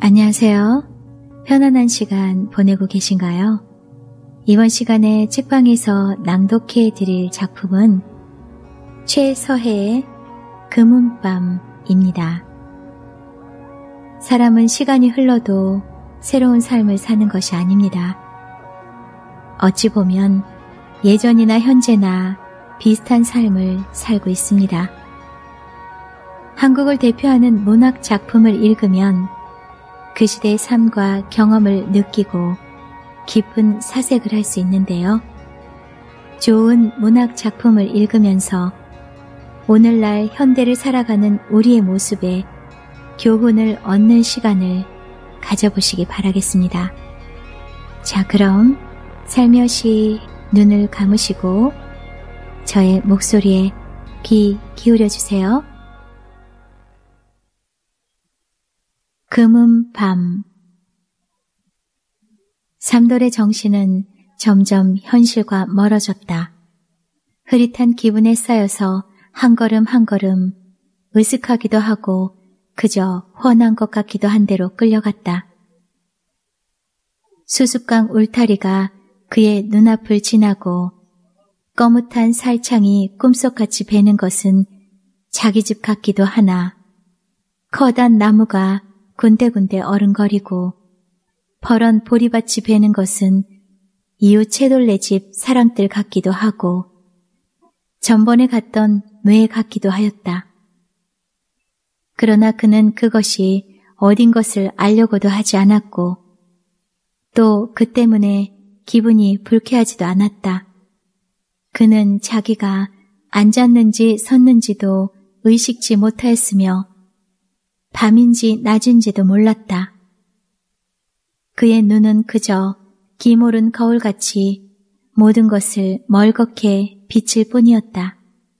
안녕하세요. 편안한 시간 보내고 계신가요? 이번 시간에 책방에서 낭독해 드릴 작품은 최서혜의 금은밤입니다. 사람은 시간이 흘러도 새로운 삶을 사는 것이 아닙니다. 어찌 보면 예전이나 현재나 비슷한 삶을 살고 있습니다. 한국을 대표하는 문학 작품을 읽으면 그 시대의 삶과 경험을 느끼고 깊은 사색을 할 수 있는데요. 좋은 문학 작품을 읽으면서 오늘날 현대를 살아가는 우리의 모습에 교훈을 얻는 시간을 가져보시기 바라겠습니다. 자, 그럼 살며시 눈을 감으시고 저의 목소리에 귀 기울여주세요. 금은밤. 삼돌의 정신은 점점 현실과 멀어졌다. 흐릿한 기분에 쌓여서 한 걸음 한 걸음 으슥하기도 하고 그저 훤한 것 같기도 한 대로 끌려갔다. 수숫강 울타리가 그의 눈앞을 지나고 거뭇한 살창이 꿈속같이 배는 것은 자기 집 같기도 하나 커다란 나무가 군데군데 어른거리고 퍼런 보리밭이 배는 것은 이웃 채돌네 집 사랑들 같기도 하고 전번에 갔던 뇌 같기도 하였다. 그러나 그는 그것이 어딘 것을 알려고도 하지 않았고 또 그 때문에 기분이 불쾌하지도 않았다. 그는 자기가 앉았는지 섰는지도 의식치 못하였으며 밤인지 낮인지도 몰랐다. 그의 눈은 그저 기모른 거울같이 모든 것을 멀겋게 비칠 뿐이었다.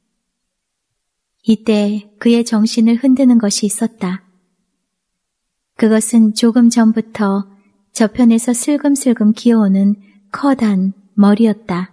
이때 그의 정신을 흔드는 것이 있었다. 그것은 조금 전부터 저편에서 슬금슬금 기어오는 커다란 머리였다.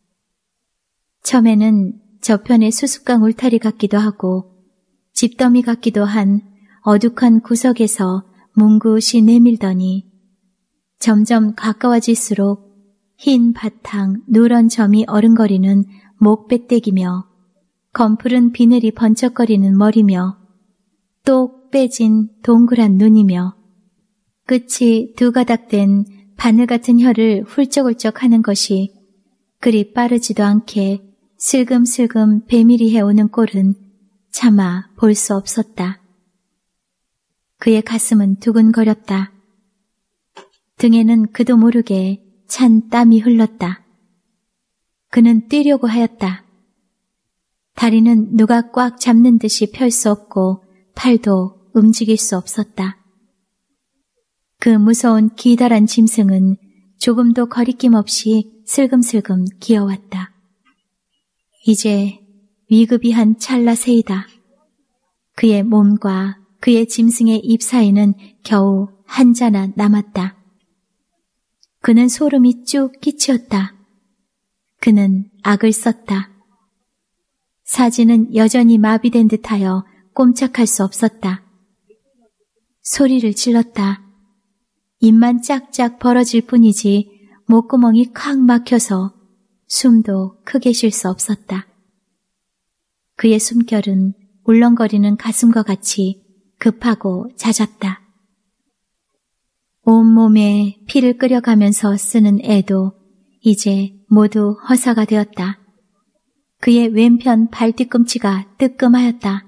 처음에는 저편의 수숫강 울타리 같기도 하고 집더미 같기도 한 어둑한 구석에서 뭉긋이 내밀더니 점점 가까워질수록 흰 바탕 누런 점이 어른거리는 목배때기며 검푸른 비늘이 번쩍거리는 머리며 똑 빼진 동그란 눈이며 끝이 두 가닥 된 바늘 같은 혀를 훌쩍훌쩍 하는 것이 그리 빠르지도 않게 슬금슬금 배밀이 해오는 꼴은 차마 볼 수 없었다. 그의 가슴은 두근거렸다. 등에는 그도 모르게 찬 땀이 흘렀다. 그는 뛰려고 하였다. 다리는 누가 꽉 잡는 듯이 펼 수 없고 팔도 움직일 수 없었다. 그 무서운 기다란 짐승은 조금도 거리낌 없이 슬금슬금 기어왔다. 이제 위급이 한 찰나새이다. 그의 몸과 그의 짐승의 입 사이는 겨우 한 자나 남았다. 그는 소름이 쭉 끼치었다. 그는 악을 썼다. 사지는 여전히 마비된 듯하여 꼼짝할 수 없었다. 소리를 질렀다. 입만 짝짝 벌어질 뿐이지 목구멍이 콱 막혀서 숨도 크게 쉴 수 없었다. 그의 숨결은 울렁거리는 가슴과 같이 급하고 잦았다. 온몸에 피를 끓여가면서 쓰는 애도 이제 모두 허사가 되었다. 그의 왼편 발뒤꿈치가 뜨끔하였다.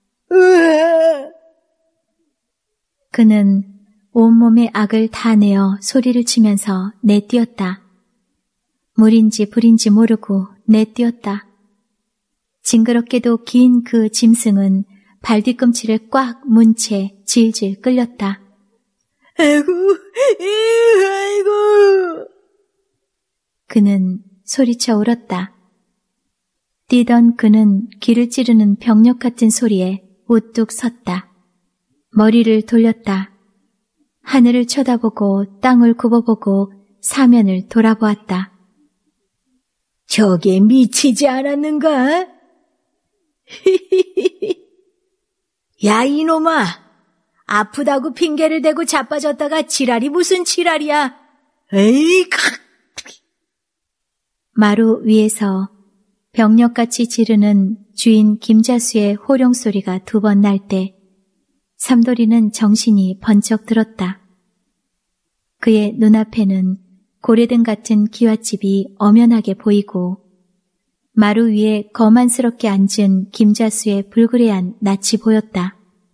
그는 온몸의 악을 다 내어 소리를 치면서 내뛰었다. 물인지 불인지 모르고 내뛰었다. 징그럽게도 긴 그 짐승은 발뒤꿈치를 꽉 문 채 질질 끌렸다. 아이고, 아이고. 그는 소리쳐 울었다. 뛰던 그는 귀를 찌르는 병력 같은 소리에 우뚝 섰다. 머리를 돌렸다. 하늘을 쳐다보고 땅을 굽어보고 사면을 돌아보았다. 저게 미치지 않았는가? 야, 이놈아! 아프다고 핑계를 대고 자빠졌다가 지랄이 무슨 지랄이야. 에이, 마루 위에서 병력같이 지르는 주인 김자수의 호령 소리가 2번 날 때 삼돌이는 정신이 번쩍 들었다. 그의 눈앞에는 고래등 같은 기와집이 엄연하게 보이고 마루 위에 거만스럽게 앉은 김자수의 불그레한 낯이 보였다.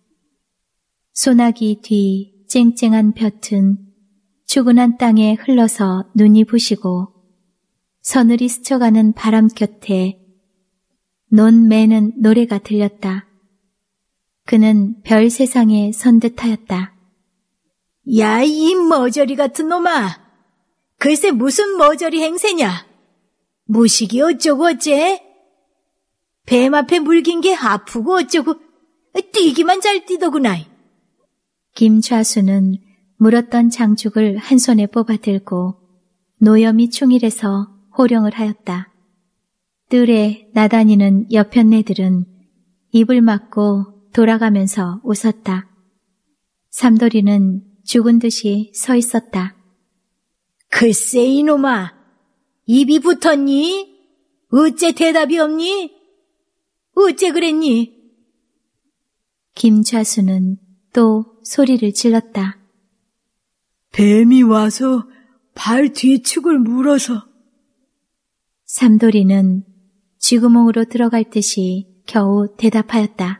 소나기 뒤 쨍쨍한 볕은 추근한 땅에 흘러서 눈이 부시고 서늘이 스쳐가는 바람 곁에 논 매는 노래가 들렸다. 그는 별 세상에 선 듯하였다. 야, 이 머저리 같은 놈아. 글쎄 무슨 머저리 행세냐. 무식이 어쩌고 어째? 뱀 앞에 물긴 게 아프고 어쩌고 뛰기만 잘 뛰더구나. 김좌수는 물었던 장죽을 한 손에 뽑아 들고 노염이 충일해서 호령을 하였다. 뜰에 나다니는 여편네들은 입을 막고 돌아가면서 웃었다. 삼돌이는 죽은 듯이 서 있었다. 글쎄 이놈아, 입이 붙었니? 어째 대답이 없니? 어째 그랬니? 김좌수는 또 소리를 질렀다. 뱀이 와서 발 뒤축을 물어서. 삼돌이는 쥐구멍으로 들어갈 듯이 겨우 대답하였다.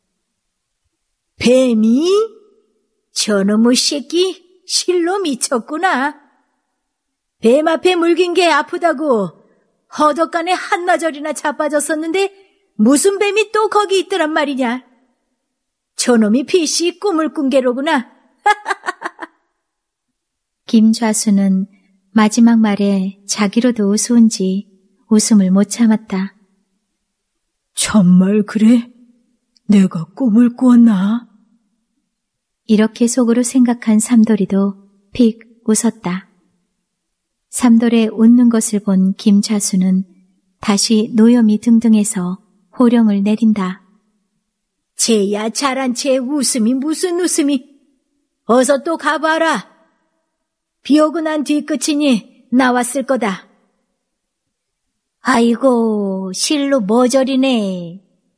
뱀이? 저놈의 새끼 실로 미쳤구나. 뱀 앞에 물긴 게 아프다고 허덕간에 한나절이나 자빠졌었는데 무슨 뱀이 또 거기 있더란 말이냐. 저놈이 피씨 꿈을 꾼 게로구나. 김좌수는 마지막 말에 자기로도 우스운지 웃음을 못 참았다. 정말 그래? 내가 꿈을 꾸었나? 이렇게 속으로 생각한 삼돌이도 픽 웃었다. 삼돌의 웃는 것을 본 김좌수는 다시 노염이 등등해서 호령을 내린다. 쟤야 잘한 채 웃음이 무슨 웃음이. 어서 또 가봐라. 비 오고 난 뒤끝이니 나왔을 거다. 아이고 실로 머저리네.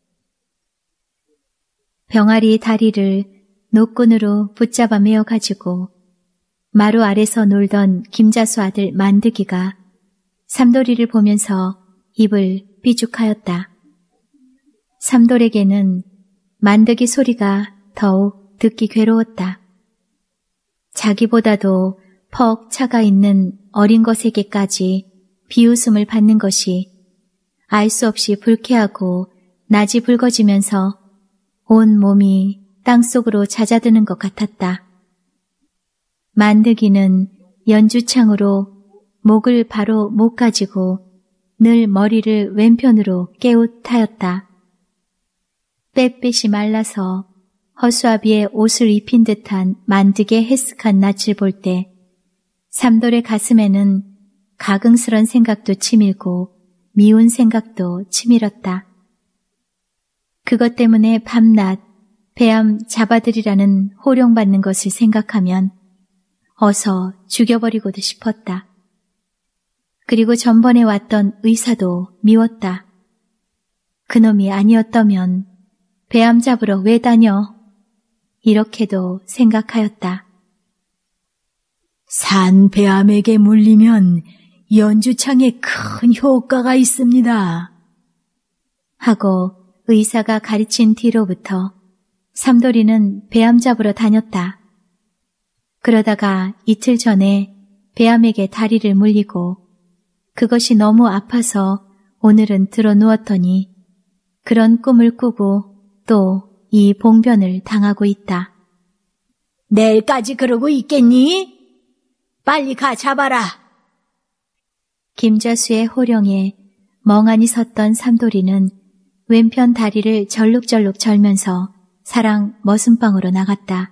병아리 다리를 노끈으로 붙잡아 메어가지고 마루 아래서 놀던 김자수 아들 만드기가 삼돌이를 보면서 입을 삐죽하였다. 삼돌에게는 만드기 소리가 더욱 듣기 괴로웠다. 자기보다도 퍽 차가 있는 어린 것에게까지 비웃음을 받는 것이 알 수 없이 불쾌하고 낯이 붉어지면서 온 몸이 땅속으로 잦아드는 것 같았다. 만드기는 연주창으로 목을 바로 못 가지고 늘 머리를 왼편으로 깨웃하였다. 빽빽이 말라서 허수아비에 옷을 입힌 듯한 만드기의 해쓱한 낯을 볼 때 삼돌의 가슴에는 가긍스런 생각도 치밀고 미운 생각도 치밀었다. 그것 때문에 밤낮 배암 잡아들이라는 호령받는 것을 생각하면 어서 죽여버리고도 싶었다. 그리고 전번에 왔던 의사도 미웠다. 그놈이 아니었다면 배암 잡으러 왜 다녀? 이렇게도 생각하였다. 산 배암에게 물리면 연주창에 큰 효과가 있습니다. 하고 의사가 가르친 뒤로부터 삼돌이는 배암 잡으러 다녔다. 그러다가 이틀 전에 배암에게 다리를 물리고 그것이 너무 아파서 오늘은 들어 누웠더니 그런 꿈을 꾸고 또 이 봉변을 당하고 있다. 내일까지 그러고 있겠니? 빨리 가 잡아라. 김자수의 호령에 멍하니 섰던 삼돌이는 왼편 다리를 절룩절룩 절면서 사랑 머슴방으로 나갔다.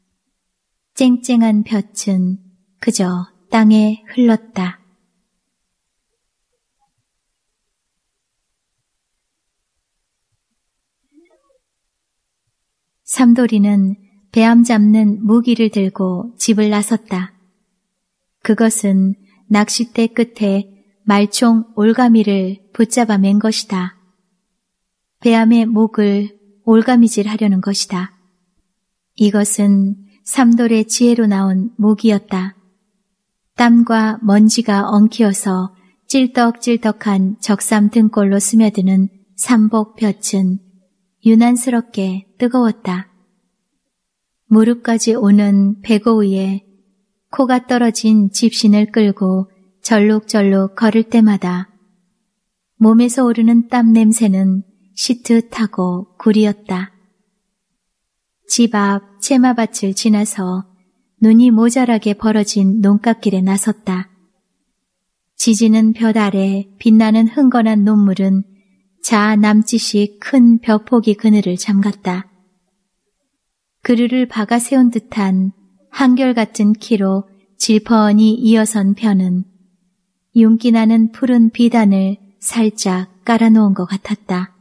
쨍쨍한 볕은 그저 땅에 흘렀다. 삼돌이는 배암 잡는 무기를 들고 집을 나섰다. 그것은 낚싯대 끝에 말총 올가미를 붙잡아 맨 것이다. 배암의 목을 올가미질하려는 것이다. 이것은 삼돌의 지혜로 나온 무기였다. 땀과 먼지가 엉키어서 찔떡찔떡한 적삼 등골로 스며드는 삼복볕은 유난스럽게 뜨거웠다. 무릎까지 오는 배고 위에 코가 떨어진 집신을 끌고 절룩절룩 걸을 때마다 몸에서 오르는 땀 냄새는 시트하고 구리었다. 집 앞 채마밭을 지나서 눈이 모자라게 벌어진 논갓길에 나섰다. 지지는 볕 아래 빛나는 흥건한 논물은 자아 남짓이 큰 벼포기 그늘을 잠갔다. 그루를 박아 세운 듯한 한결같은 키로 질펀이 이어선 편은 윤기 나는 푸른 비단을 살짝 깔아놓은 것 같았다.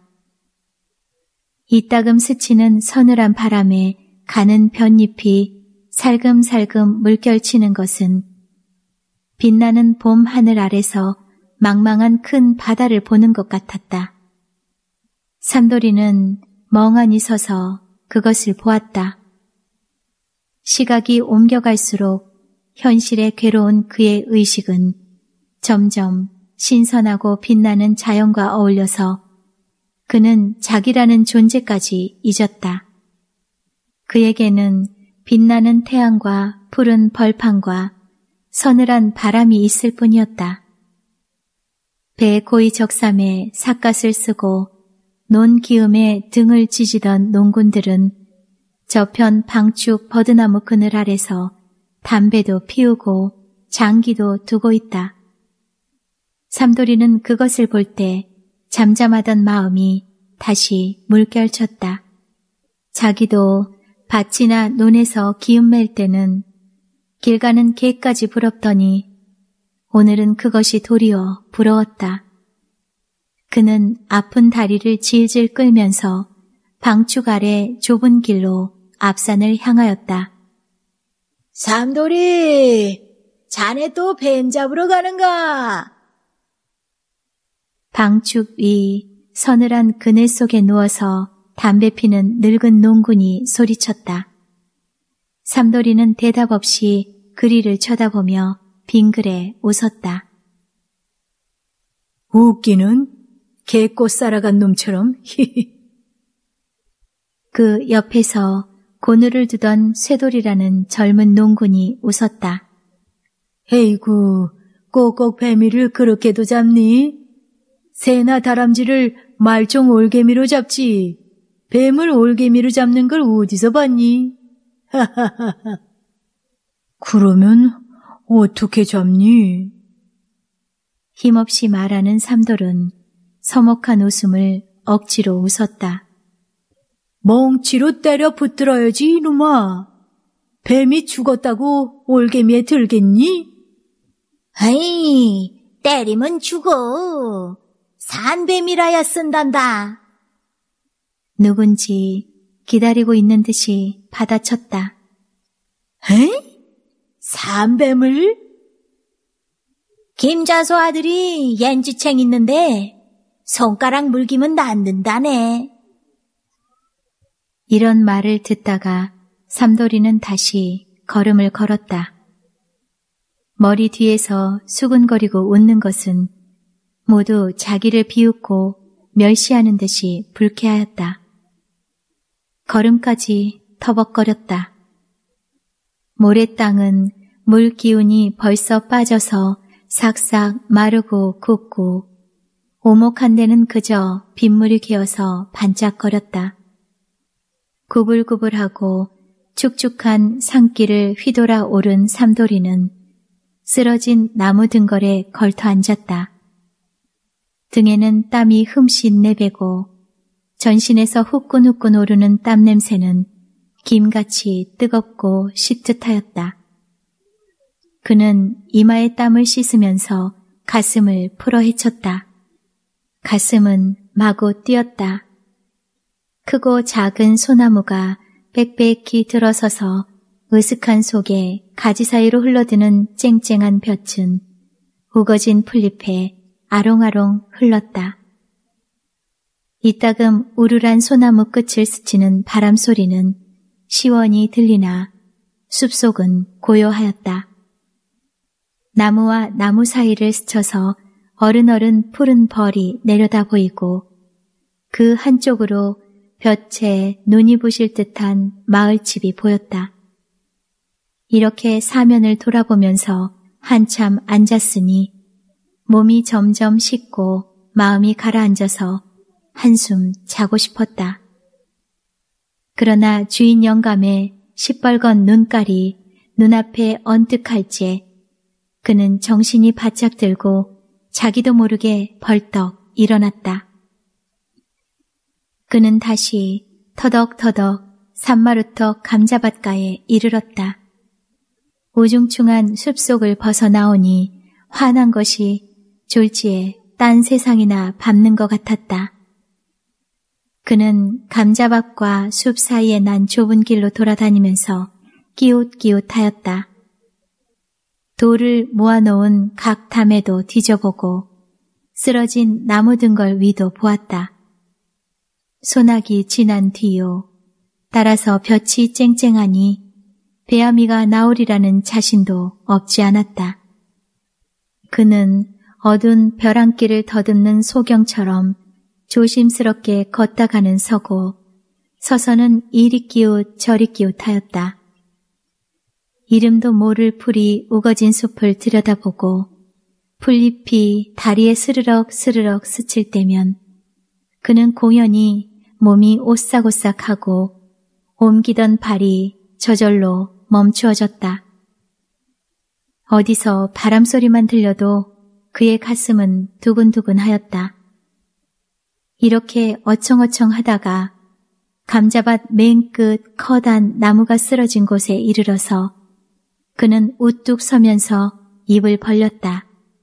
이따금 스치는 서늘한 바람에 가는 볏잎이 살금살금 물결치는 것은 빛나는 봄 하늘 아래서 망망한 큰 바다를 보는 것 같았다. 삼돌이는 멍하니 서서 그것을 보았다. 시각이 옮겨갈수록 현실에 괴로운 그의 의식은 점점 신선하고 빛나는 자연과 어울려서 그는 자기라는 존재까지 잊었다. 그에게는 빛나는 태양과 푸른 벌판과 서늘한 바람이 있을 뿐이었다. 배 고이 적삼에 삿갓을 쓰고 논 기음에 등을 찢이던 농군들은 저편 방축 버드나무 그늘 아래서 담배도 피우고 장기도 두고 있다. 삼돌이는 그것을 볼 때 잠잠하던 마음이 다시 물결쳤다. 자기도 밭이나 논에서 기음 맬 때는 길 가는 개까지 부럽더니 오늘은 그것이 도리어 부러웠다. 그는 아픈 다리를 질질 끌면서 방축 아래 좁은 길로 앞산을 향하였다. 삼돌이, 자네 또 뱀 잡으러 가는가? 방축 위 서늘한 그늘 속에 누워서 담배 피는 늙은 농군이 소리쳤다. 삼돌이는 대답 없이 그리를 쳐다보며 빙그레 웃었다. 웃기는 개꽃 살아간 놈처럼. 그 옆에서 고누를 두던 쇠돌이라는 젊은 농군이 웃었다. 에이구, 꼭꼭 뱀이를 그렇게도 잡니? 새나 다람쥐를 말종 올개미로 잡지. 뱀을 올개미로 잡는 걸 어디서 봤니? 하하하하. 그러면 어떻게 잡니? 힘없이 말하는 삼돌은 서먹한 웃음을 억지로 웃었다. 멍치로 때려 붙들어야지 이놈아. 뱀이 죽었다고 올개미에 들겠니? 아이, 때리면 죽어. 산뱀이라야 쓴단다. 누군지 기다리고 있는 듯이 받아쳤다. 에? 산뱀을? 김자수 아들이 옌지챙 있는데 손가락 물기면 낫는다네. 이런 말을 듣다가 삼돌이는 다시 걸음을 걸었다. 머리 뒤에서 수근거리고 웃는 것은 모두 자기를 비웃고 멸시하는 듯이 불쾌하였다. 걸음까지 터벅거렸다. 모래땅은 물 기운이 벌써 빠져서 삭삭 마르고 굳고 오목한 데는 그저 빗물이 기어서 반짝거렸다. 구불구불하고 축축한 산길을 휘돌아 오른 삼돌이는 쓰러진 나무 등걸에 걸터 앉았다. 등에는 땀이 흠씬 내배고 전신에서 후끈후끈 오르는 땀 냄새는 김같이 뜨겁고 시트하였다. 그는 이마에 땀을 씻으면서 가슴을 풀어헤쳤다. 가슴은 마구 뛰었다. 크고 작은 소나무가 빽빽히 들어서서 으슥한 속에 가지 사이로 흘러드는 쨍쨍한 볕은 우거진 풀잎에 아롱아롱 흘렀다. 이따금 우르란 소나무 끝을 스치는 바람 소리는 시원히 들리나 숲속은 고요하였다. 나무와 나무 사이를 스쳐서 어른어른 푸른 벌이 내려다 보이고 그 한쪽으로 볕에 눈이 부실 듯한 마을집이 보였다. 이렇게 사면을 돌아보면서 한참 앉았으니 몸이 점점 식고 마음이 가라앉아서 한숨 자고 싶었다. 그러나 주인 영감의 시뻘건 눈깔이 눈앞에 언뜩할지에 그는 정신이 바짝 들고 자기도 모르게 벌떡 일어났다. 그는 다시 터덕터덕 산마루터 감자밭가에 이르렀다. 우중충한 숲속을 벗어나오니 환한 것이 졸지에 딴 세상이나 밟는 것 같았다. 그는 감자밭과 숲 사이에 난 좁은 길로 돌아다니면서 끼웃끼웃하였다. 돌을 모아놓은 각 담에도 뒤져보고 쓰러진 나무 등걸 위도 보았다. 소나기 지난 뒤요. 따라서 볕이 쨍쨍하니 배아미가 나오리라는 자신도 없지 않았다. 그는 어두운 벼랑길을 더듬는 소경처럼 조심스럽게 걷다가는 서고 서서는 이리 끼웃 저리 끼웃하였다. 이름도 모를 풀이 우거진 숲을 들여다보고 풀잎이 다리에 스르륵 스르륵 스칠 때면 그는 공연히 몸이 오싹오싹하고 옮기던 발이 저절로 멈추어졌다. 어디서 바람소리만 들려도 그의 가슴은 두근두근하였다. 이렇게 어청어청 하다가 감자밭 맨 끝 커다란 나무가 쓰러진 곳에 이르러서 그는 우뚝 서면서 입을 벌렸다.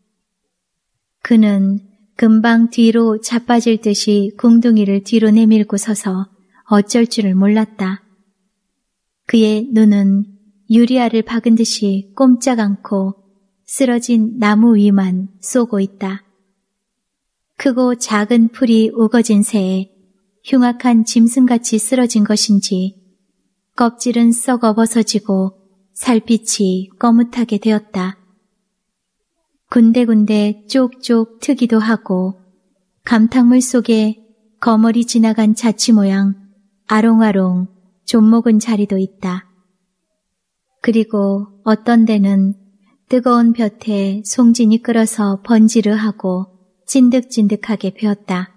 그는 금방 뒤로 자빠질 듯이 궁둥이를 뒤로 내밀고 서서 어쩔 줄을 몰랐다. 그의 눈은 유리알을 박은 듯이 꼼짝 않고 쓰러진 나무 위만 쏘고 있다. 크고 작은 풀이 우거진 새에 흉악한 짐승같이 쓰러진 것인지 껍질은 썩어 벗어지고 살빛이 거뭇하게 되었다. 군데군데 쪽쪽 트기도 하고 감탕물 속에 거머리 지나간 자치 모양 아롱아롱 좀먹은 자리도 있다. 그리고 어떤 데는 뜨거운 볕에 송진이 끓어서 번지르하고 찐득찐득하게 베었다.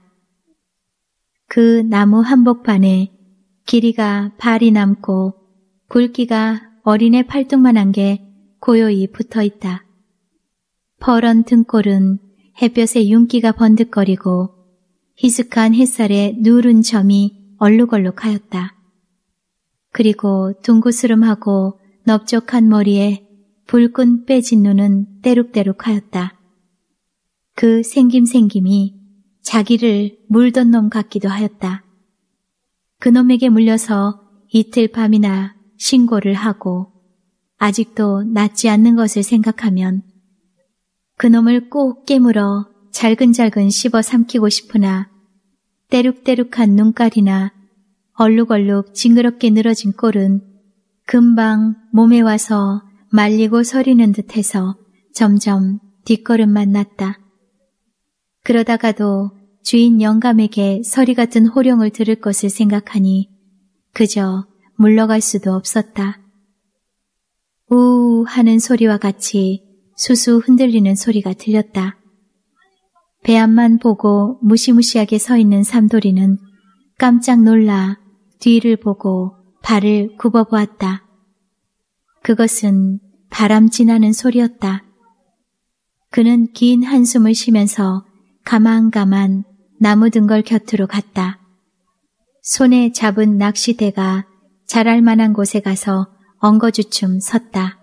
그 나무 한복판에 길이가 발이 남고 굵기가 어린애 팔뚝만한 게 고요히 붙어있다. 퍼런 등골은 햇볕에 윤기가 번득거리고 희숙한 햇살에 누른 점이 얼룩얼룩하였다. 그리고 둥구스름하고 넓적한 머리에 붉은 빼진 눈은 떼룩떼룩하였다. 그 생김생김이 자기를 물던 놈 같기도 하였다. 그놈에게 물려서 이틀 밤이나 신고를 하고 아직도 낫지 않는 것을 생각하면 그놈을 꼭 깨물어 잘근잘근 씹어 삼키고 싶으나 떼룩떼룩한 눈깔이나 얼룩얼룩 징그럽게 늘어진 꼴은 금방 몸에 와서 말리고 서리는 듯해서 점점 뒷걸음만 났다. 그러다가도 주인 영감에게 서리 같은 호령을 들을 것을 생각하니 그저 물러갈 수도 없었다. 우우 하는 소리와 같이 수수 흔들리는 소리가 들렸다. 배 앞만 보고 무시무시하게 서 있는 삼돌이는 깜짝 놀라 뒤를 보고 발을 굽어보았다. 그것은 바람 지나는 소리였다. 그는 긴 한숨을 쉬면서 가만가만 나무 등걸 곁으로 갔다. 손에 잡은 낚시대가 자랄 만한 곳에 가서 엉거주춤 섰다.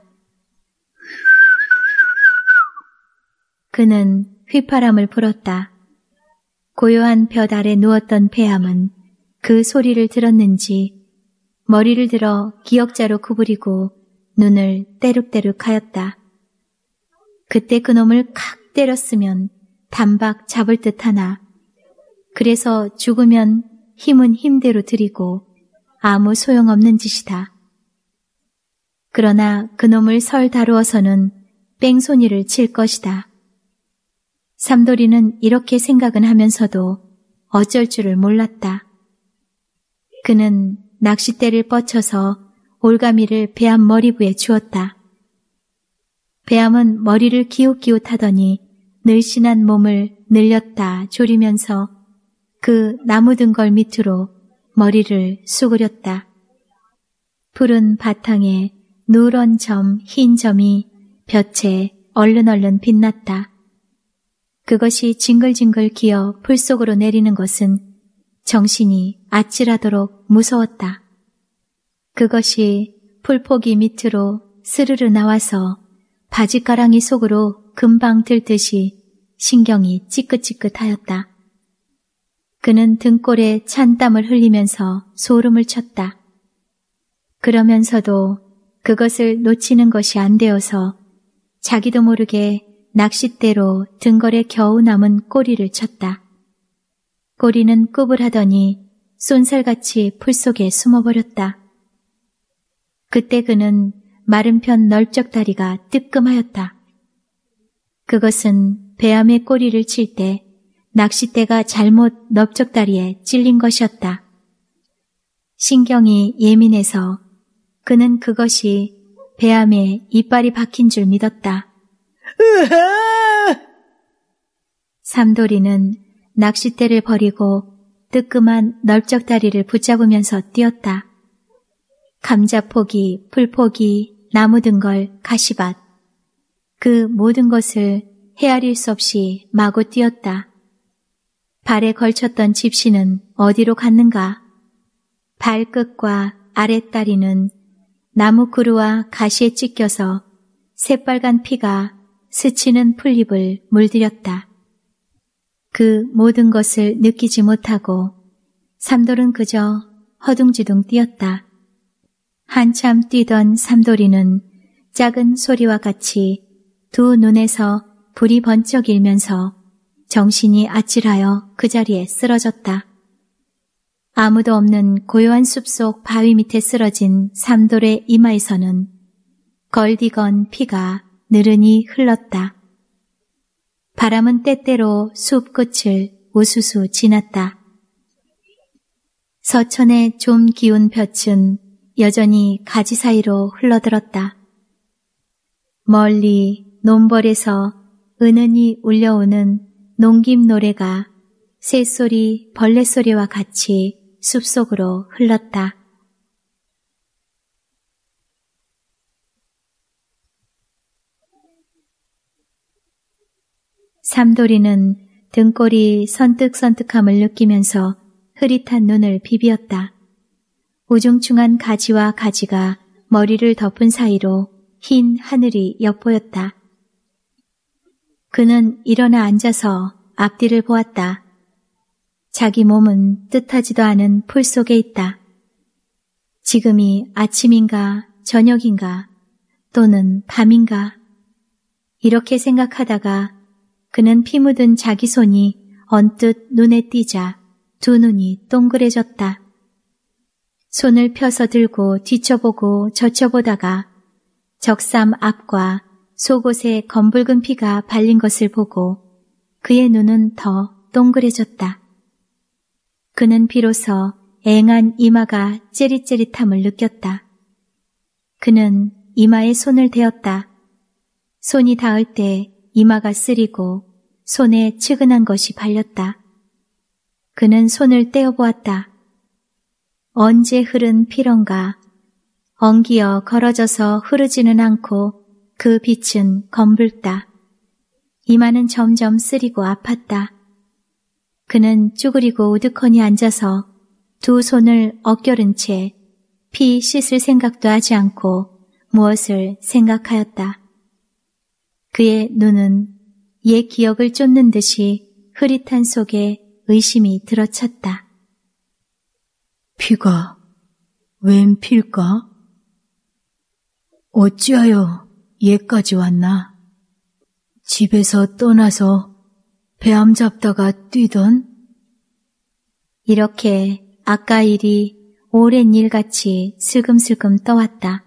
그는 휘파람을 불었다. 고요한 볕 아래 누웠던 폐암은 그 소리를 들었는지 머리를 들어 기역자로 구부리고 눈을 떼룩떼룩 하였다. 그때 그놈을 칵 때렸으면 단박 잡을 듯하나 그래서 죽으면 힘은 힘대로 들이고 아무 소용없는 짓이다. 그러나 그놈을 설 다루어서는 뺑소니를 칠 것이다. 삼돌이는 이렇게 생각은 하면서도 어쩔 줄을 몰랐다. 그는 낚싯대를 뻗쳐서 올가미를 배암 머리부에 주었다. 배암은 머리를 기웃기웃하더니 늘씬한 몸을 늘렸다 조리면서 그 나무 등걸 밑으로 머리를 수그렸다. 푸른 바탕에 누런 점, 흰 점이 볕에 얼른얼른 빛났다. 그것이 징글징글 기어 풀 속으로 내리는 것은 정신이 아찔하도록 무서웠다. 그것이 풀포기 밑으로 스르르 나와서 바지가랑이 속으로 금방 들듯이 신경이 찌긋찌긋하였다. 그는 등골에 찬 땀을 흘리면서 소름을 쳤다. 그러면서도 그것을 놓치는 것이 안 되어서 자기도 모르게 낚싯대로 등걸에 겨우 남은 꼬리를 쳤다. 꼬리는 꾸불하더니 쏜살같이 풀 속에 숨어버렸다. 그때 그는 마른 편 널쩍다리가 뜨끔하였다. 그것은 배암의 꼬리를 칠 때 낚싯대가 잘못 넓적다리에 찔린 것이었다. 신경이 예민해서 그는 그것이 배암에 이빨이 박힌 줄 믿었다. 삼돌이는 낚싯대를 버리고 뜨끔한 넓적다리를 붙잡으면서 뛰었다. 감자포기, 풀포기, 나무 등걸, 가시밭 그 모든 것을 헤아릴 수 없이 마구 뛰었다. 발에 걸쳤던 집시는 어디로 갔는가? 발끝과 아랫다리는 나무 그루와 가시에 찢겨서 새빨간 피가 스치는 풀잎을 물들였다. 그 모든 것을 느끼지 못하고 삼돌은 그저 허둥지둥 뛰었다. 한참 뛰던 삼돌이는 작은 소리와 같이 두 눈에서 불이 번쩍 일면서 정신이 아찔하여 그 자리에 쓰러졌다. 아무도 없는 고요한 숲속 바위 밑에 쓰러진 삼돌의 이마에서는 걸디건 피가 느르니 흘렀다. 바람은 때때로 숲 끝을 우수수 지났다. 서천의 좀 기운 볕은 여전히 가지 사이로 흘러들었다. 멀리 논벌에서 은은히 울려오는 농김 노래가 새소리, 벌레소리와 같이 숲속으로 흘렀다. 삼돌이는 등골이 선뜩선뜩함을 느끼면서 흐릿한 눈을 비비었다. 우중충한 가지와 가지가 머리를 덮은 사이로 흰 하늘이 엿보였다. 그는 일어나 앉아서 앞뒤를 보았다. 자기 몸은 뜻하지도 않은 풀 속에 있다. 지금이 아침인가 저녁인가 또는 밤인가 이렇게 생각하다가 그는 피 묻은 자기 손이 언뜻 눈에 띄자 두 눈이 동그래졌다. 손을 펴서 들고 뒤쳐보고 젖혀보다가 적삼 앞과 속옷에 검붉은 피가 발린 것을 보고 그의 눈은 더 동그래졌다. 그는 비로소 앵한 이마가 찌릿찌릿함을 느꼈다. 그는 이마에 손을 대었다. 손이 닿을 때 이마가 쓰리고 손에 측은한 것이 발렸다. 그는 손을 떼어보았다. 언제 흐른 피런가 엉기어 걸어져서 흐르지는 않고 그 빛은 검붉다. 이마는 점점 쓰리고 아팠다. 그는 쭈그리고 우두커니 앉아서 두 손을 엇겨른 채 피 씻을 생각도 하지 않고 무엇을 생각하였다. 그의 눈은 옛 기억을 쫓는 듯이 흐릿한 속에 의심이 들어찼다. 피가 웬 필까? 어찌하여 얘까지 왔나? 집에서 떠나서 배암 잡다가 뛰던? 이렇게 아까 일이 오랜 일같이 슬금슬금 떠왔다.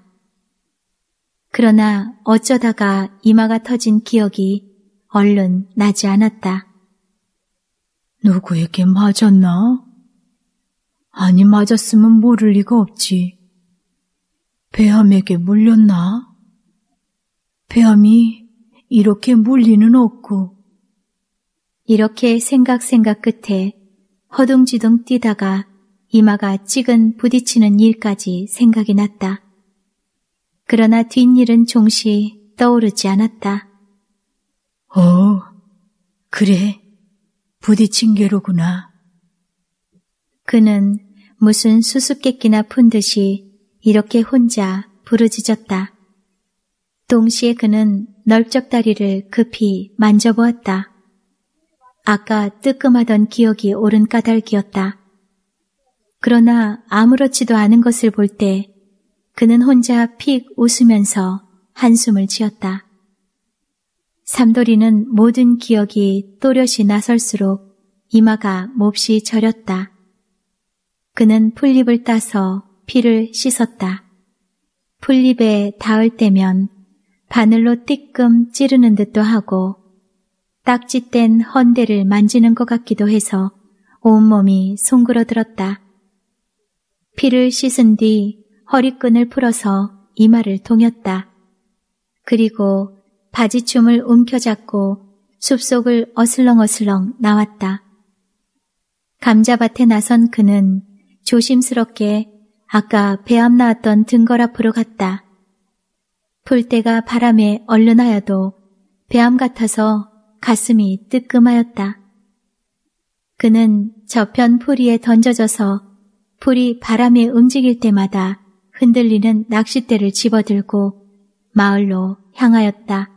그러나 어쩌다가 이마가 터진 기억이 얼른 나지 않았다. 누구에게 맞았나? 아니, 맞았으면 모를 리가 없지. 배암에게 물렸나? 배암이 이렇게 물리는 없고. 이렇게 생각 끝에 허둥지둥 뛰다가 이마가 찌근 부딪히는 일까지 생각이 났다. 그러나 뒷일은 종시 떠오르지 않았다. 그래. 부딪힌 게로구나. 그는 무슨 수수께끼나 푼 듯이 이렇게 혼자 부르짖었다. 동시에 그는 널쩍다리를 급히 만져보았다. 아까 뜨끔하던 기억이 옳은 까닭이었다. 그러나 아무렇지도 않은 것을 볼 때 그는 혼자 픽 웃으면서 한숨을 지었다. 삼돌이는 모든 기억이 또렷이 나설수록 이마가 몹시 저렸다. 그는 풀잎을 따서 피를 씻었다. 풀잎에 닿을 때면 바늘로 띠끔 찌르는 듯도 하고 딱지뗀 헌대를 만지는 것 같기도 해서 온몸이 송그러들었다. 피를 씻은 뒤 허리끈을 풀어서 이마를 동였다. 그리고 바지춤을 움켜잡고 숲속을 어슬렁어슬렁 나왔다. 감자밭에 나선 그는 조심스럽게 아까 배암 나왔던 등걸 앞으로 갔다. 풀떼가 바람에 얼른하여도 배암 같아서 가슴이 뜨끔하였다. 그는 저편 풀이에 던져져서 풀이 바람에 움직일 때마다 흔들리는 낚싯대를 집어들고 마을로 향하였다.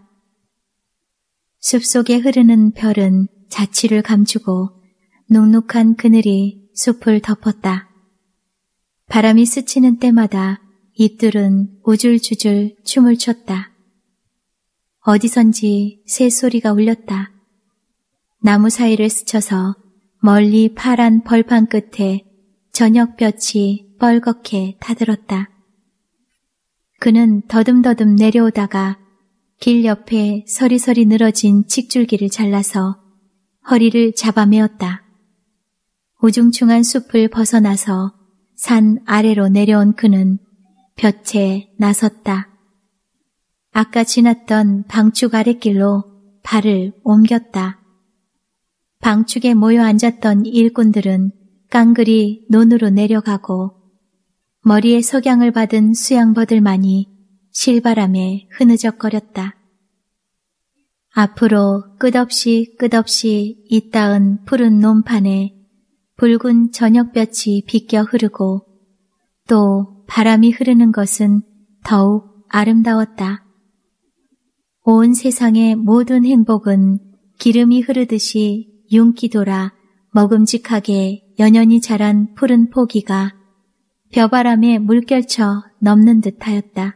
숲속에 흐르는 별은 자취를 감추고 눅눅한 그늘이 숲을 덮었다. 바람이 스치는 때마다 잎들은 우줄주줄 춤을 췄다. 어디선지 새소리가 울렸다. 나무 사이를 스쳐서 멀리 파란 벌판 끝에 저녁볕이 뻘겋게 타들었다. 그는 더듬더듬 내려오다가 길 옆에 서리서리 늘어진 칡줄기를 잘라서 허리를 잡아매었다. 우중충한 숲을 벗어나서 산 아래로 내려온 그는 볕에 나섰다. 아까 지났던 방축 아랫길로 발을 옮겼다. 방축에 모여 앉았던 일꾼들은 깡그리 논으로 내려가고 머리에 석양을 받은 수양버들만이 실바람에 흐느적거렸다. 앞으로 끝없이 잇닿은 푸른 논판에 붉은 저녁볕이 비껴 흐르고 또 바람이 흐르는 것은 더욱 아름다웠다. 온 세상의 모든 행복은 기름이 흐르듯이 윤기 돌아 먹음직하게 연연히 자란 푸른 포기가 벼바람에 물결쳐 넘는 듯하였다.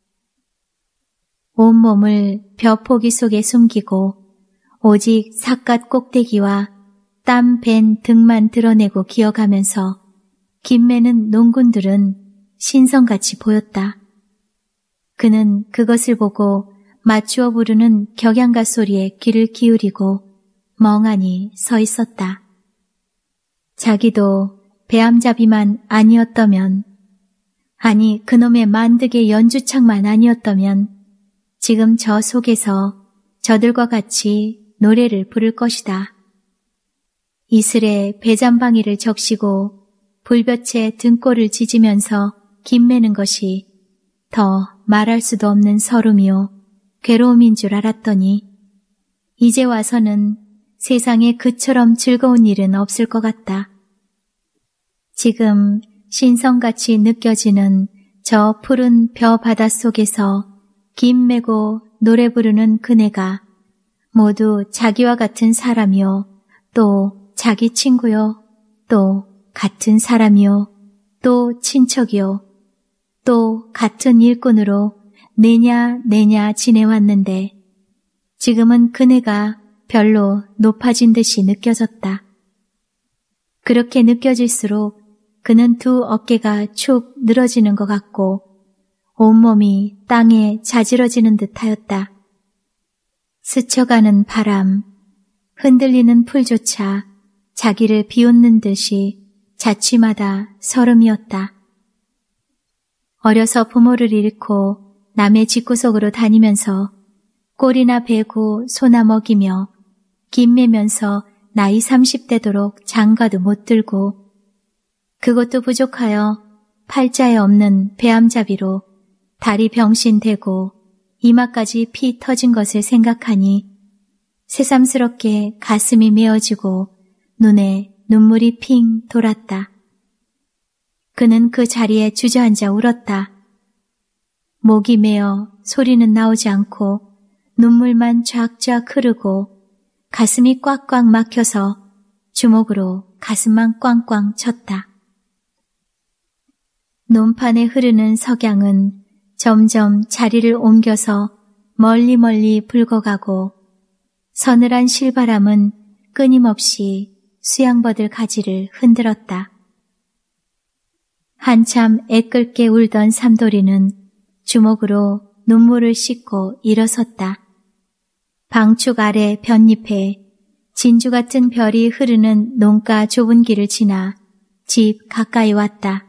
온몸을 벼포기 속에 숨기고 오직 삿갓 꼭대기와 땀 밴 등만 드러내고 기어가면서 김매는 농군들은 신성같이 보였다. 그는 그것을 보고 맞추어 부르는 격양가 소리에 귀를 기울이고 멍하니 서 있었다. 자기도 배암잡이만 아니었다면, 아니 그놈의 만득의 연주창만 아니었다면 지금 저 속에서 저들과 같이 노래를 부를 것이다. 이슬에 배잔방이를 적시고 불볕에 등골을 짖으면서 김매는 것이 더 말할 수도 없는 서름이요 괴로움인 줄 알았더니 이제 와서는 세상에 그처럼 즐거운 일은 없을 것 같다. 지금 신성같이 느껴지는 저 푸른 벼 바닷속에서 김매고 노래 부르는 그네가 모두 자기와 같은 사람이요 또 자기 친구요 또 같은 사람이요 또 친척이요 또 같은 일꾼으로 내냐 지내왔는데 지금은 그네가 별로 높아진 듯이 느껴졌다. 그렇게 느껴질수록 그는 두 어깨가 축 늘어지는 것 같고 온몸이 땅에 자지러지는 듯하였다. 스쳐가는 바람, 흔들리는 풀조차 자기를 비웃는 듯이 자취마다 서름이었다. 어려서 부모를 잃고 남의 집구석으로 다니면서 꼴이나 베고 소나 먹이며 김매면서 나이 30대도록 장가도 못 들고 그것도 부족하여 팔자에 없는 배암잡이로 다리 병신되고 이마까지 피 터진 것을 생각하니 새삼스럽게 가슴이 메어지고 눈에 눈물이 핑 돌았다. 그는 그 자리에 주저앉아 울었다. 목이 메어 소리는 나오지 않고 눈물만 쫙쫙 흐르고 가슴이 꽉꽉 막혀서 주먹으로 가슴만 꽝꽝 쳤다. 논판에 흐르는 석양은 점점 자리를 옮겨서 멀리 붉어가고 서늘한 실바람은 끊임없이 수양버들 가지를 흔들었다. 한참 애끓게 울던 삼돌이는 주먹으로 눈물을 씻고 일어섰다. 방축 아래 볏잎에 진주 같은 별이 흐르는 농가 좁은 길을 지나 집 가까이 왔다.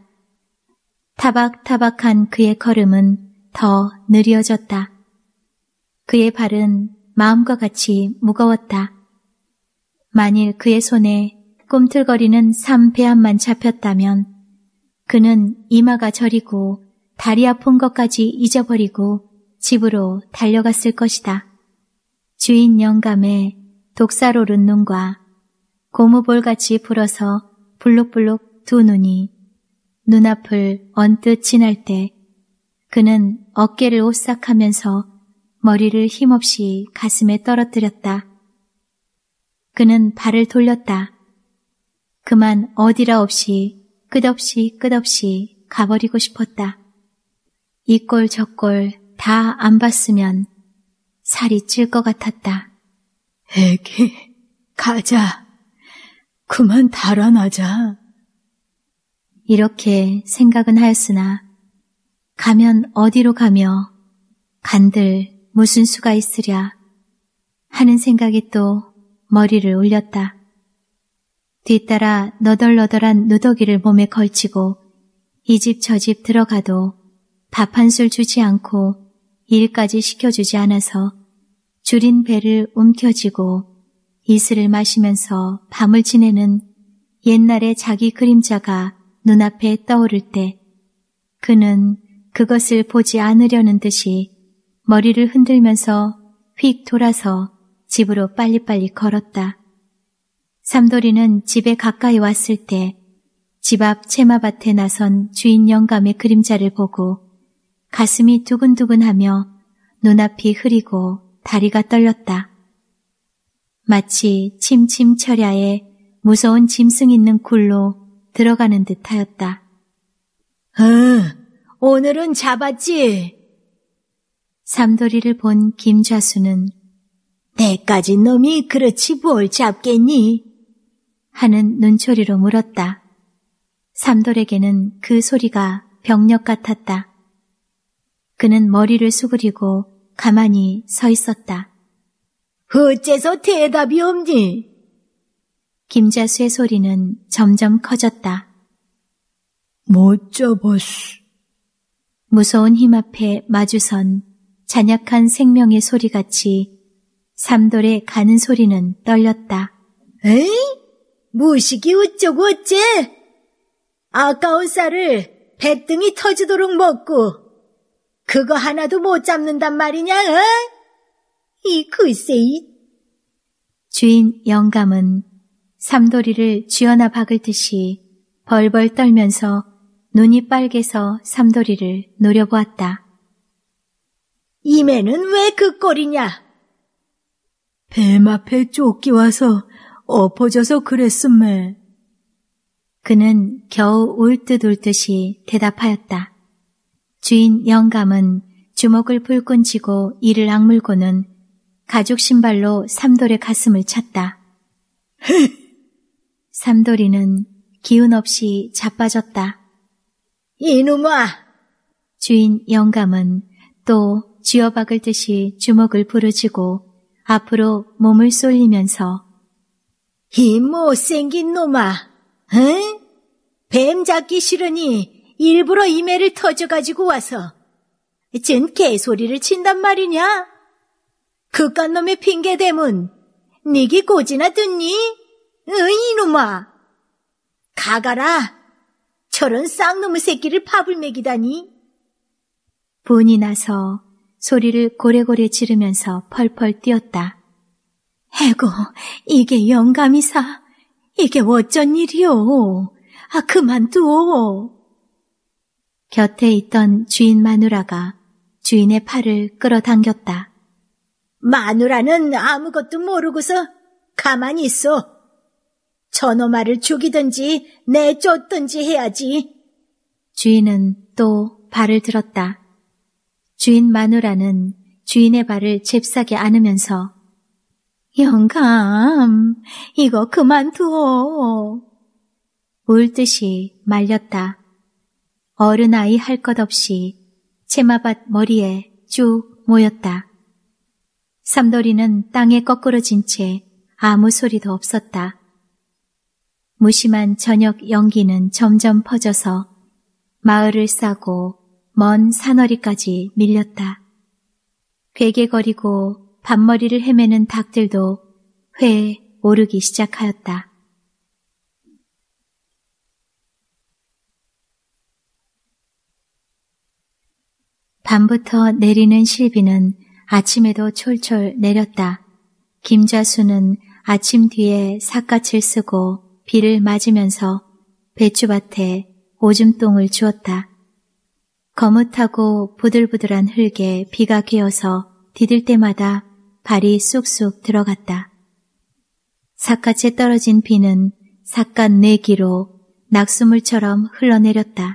타박타박한 그의 걸음은 더 느려졌다. 그의 발은 마음과 같이 무거웠다. 만일 그의 손에 꿈틀거리는 삼배암만 잡혔다면 그는 이마가 저리고 다리 아픈 것까지 잊어버리고 집으로 달려갔을 것이다. 주인 영감의 독살오른 눈과 고무볼같이 불어서 불룩불룩 두 눈이 눈앞을 언뜻 지날 때 그는 어깨를 오싹하면서 머리를 힘없이 가슴에 떨어뜨렸다. 그는 발을 돌렸다. 그만 어디라 없이 끝없이 가버리고 싶었다. 이 꼴 저 꼴 다 안 봤으면 살이 찔 것 같았다. 애기, 가자. 그만 달아나자. 이렇게 생각은 하였으나 가면 어디로 가며 간들 무슨 수가 있으랴 하는 생각이 또 머리를 울렸다. 뒤따라 너덜너덜한 누더기를 몸에 걸치고 이 집 저 집 들어가도 밥 한 술 주지 않고 일까지 시켜주지 않아서 줄인 배를 움켜쥐고 이슬을 마시면서 밤을 지내는 옛날의 자기 그림자가 눈앞에 떠오를 때 그는 그것을 보지 않으려는 듯이 머리를 흔들면서 휙 돌아서 집으로 빨리빨리 걸었다. 삼돌이는 집에 가까이 왔을 때 집 앞 채마밭에 나선 주인 영감의 그림자를 보고 가슴이 두근두근하며 눈앞이 흐리고 다리가 떨렸다. 마치 침침철야에 무서운 짐승 있는 굴로 들어가는 듯하였다. 오늘은 잡았지? 삼돌이를 본 김좌수는 내까지 놈이 그렇지 뭘 잡겠니? 하는 눈초리로 물었다. 삼돌에게는 그 소리가 병력 같았다. 그는 머리를 수그리고 가만히 서 있었다. 어째서 대답이 없니? 김자수의 소리는 점점 커졌다. 못 잡았어. 무서운 힘 앞에 마주선 잔약한 생명의 소리같이 삼돌의 가는 소리는 떨렸다. 에이? 무식이 어쩌고 어째? 아까운 쌀을 배등이 터지도록 먹고 그거 하나도 못 잡는단 말이냐? 어? 이 글쎄 주인 영감은 삼돌이를 쥐어나 박을 듯이 벌벌 떨면서 눈이 빨개서 삼돌이를 노려보았다. 이매는 왜 그 꼴이냐? 뱀 앞에 쫓기와서 엎어져서 그랬음매. 그는 겨우 울 듯 울 듯이 대답하였다. 주인 영감은 주먹을 불끈 쥐고 이를 악물고는 가죽 신발로 삼돌의 가슴을 찼다. 삼돌이는 기운 없이 자빠졌다. 이놈아! 주인 영감은 또 쥐어박을 듯이 주먹을 부르짖고 앞으로 몸을 쏠리면서 이 못생긴 놈아! 응? 뱀 잡기 싫으니 일부러 이매를 터져가지고 와서 쟨 개소리를 친단 말이냐? 그깟 놈의 핑계대문 니기 꼬지나 듣니? 이놈아! 가가라! 저런 쌍놈의 새끼를 밥을 먹이다니! 분이 나서 소리를 고래고래 지르면서 펄펄 뛰었다. 에고, 이게 영감이사. 이게 어쩐 일이오. 그만두오. 곁에 있던 주인 마누라가 주인의 팔을 끌어당겼다. 마누라는 아무것도 모르고서 가만히 있어. 저놈아를 죽이든지 내쫓든지 해야지. 주인은 또 발을 들었다. 주인 마누라는 주인의 발을 잽싸게 안으면서 영감, 이거 그만두어. 울 듯이 말렸다. 어른 아이 할 것 없이 채마밭 머리에 쭉 모였다. 삼돌이는 땅에 거꾸러진 채 아무 소리도 없었다. 무심한 저녁 연기는 점점 퍼져서 마을을 싸고 먼 산허리까지 밀렸다. 괴괴거리고 밤머리를 헤매는 닭들도 회에 오르기 시작하였다. 밤부터 내리는 실비는 아침에도 촐촐 내렸다. 김자수는 아침 뒤에 삿갓을 쓰고 비를 맞으면서 배추밭에 오줌똥을 주었다. 거뭇하고 부들부들한 흙에 비가 개어서 디딜 때마다 발이 쑥쑥 들어갔다. 삿갓에 떨어진 비는 삿갓 내기로 낙수물처럼 흘러내렸다.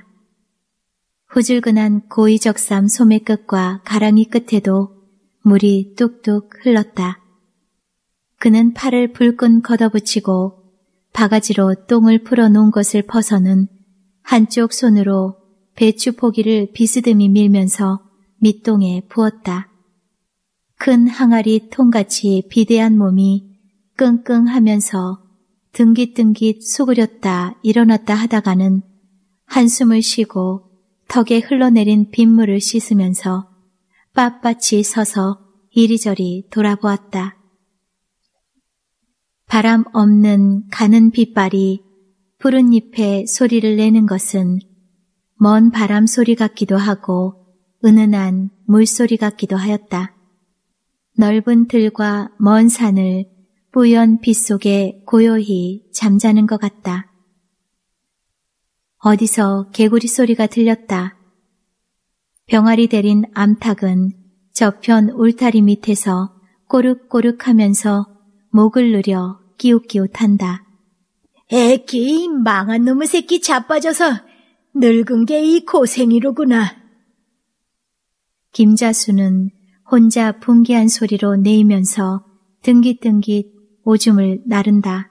후줄근한 고이적삼 소매 끝과 가랑이 끝에도 물이 뚝뚝 흘렀다. 그는 팔을 불끈 걷어붙이고 바가지로 똥을 풀어놓은 것을 퍼서는 한쪽 손으로 배추 포기를 비스듬히 밀면서 밑동에 부었다. 큰 항아리 통같이 비대한 몸이 끙끙하면서 등깃등깃 수그렸다 일어났다 하다가는 한숨을 쉬고 턱에 흘러내린 빗물을 씻으면서 빳빳이 서서 이리저리 돌아보았다. 바람 없는 가는 빗발이 푸른 잎에 소리를 내는 것은 먼 바람 소리 같기도 하고 은은한 물소리 같기도 하였다. 넓은 들과 먼 산을 뿌연 빛 속에 고요히 잠자는 것 같다. 어디서 개구리 소리가 들렸다. 병아리 대린 암탉은 저편 울타리 밑에서 꼬륵꼬륵하면서 목을 누려 끼웃끼웃한다. 애끼 망한 놈의 새끼 자빠져서 늙은 게 이 고생이로구나. 김자수는 혼자 분기한 소리로 내이면서 등깃등깃 오줌을 나른다.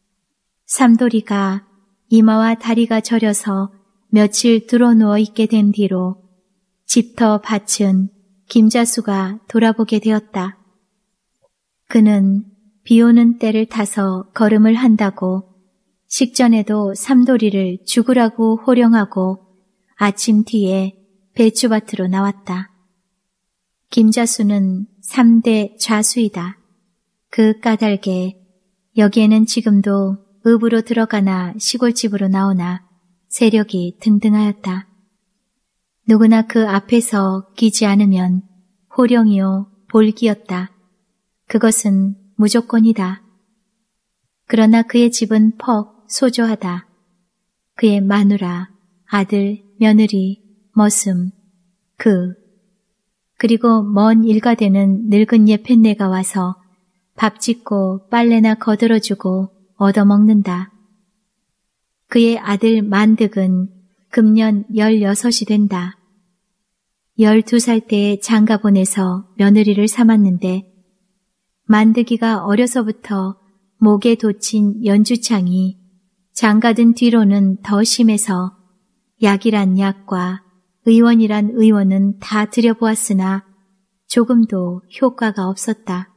삼돌이가 이마와 다리가 저려서 며칠 드러누워 있게 된 뒤로 집터 밭은 김자수가 돌아보게 되었다. 그는 비오는 때를 타서 걸음을 한다고 식전에도 삼돌이를 죽으라고 호령하고 아침 뒤에 배추밭으로 나왔다. 김자수는 3대 좌수이다. 그 까닭에 여기에는 지금도 읍으로 들어가나 시골집으로 나오나 세력이 등등하였다. 누구나 그 앞에서 끼지 않으면 호령이요 볼기였다. 그것은 무조건이다. 그러나 그의 집은 퍽 소조하다. 그의 마누라, 아들, 며느리, 머슴, 그리고 먼 일가되는 늙은 예편네가 와서 밥 짓고 빨래나 거들어주고 얻어먹는다. 그의 아들 만득은 금년 16이 된다. 12살 때에 장가 보내서 며느리를 삼았는데 만드기가 어려서부터 목에 돋친 연주창이 장가든 뒤로는 더 심해서 약이란 약과 의원이란 의원은 다 들여보았으나 조금도 효과가 없었다.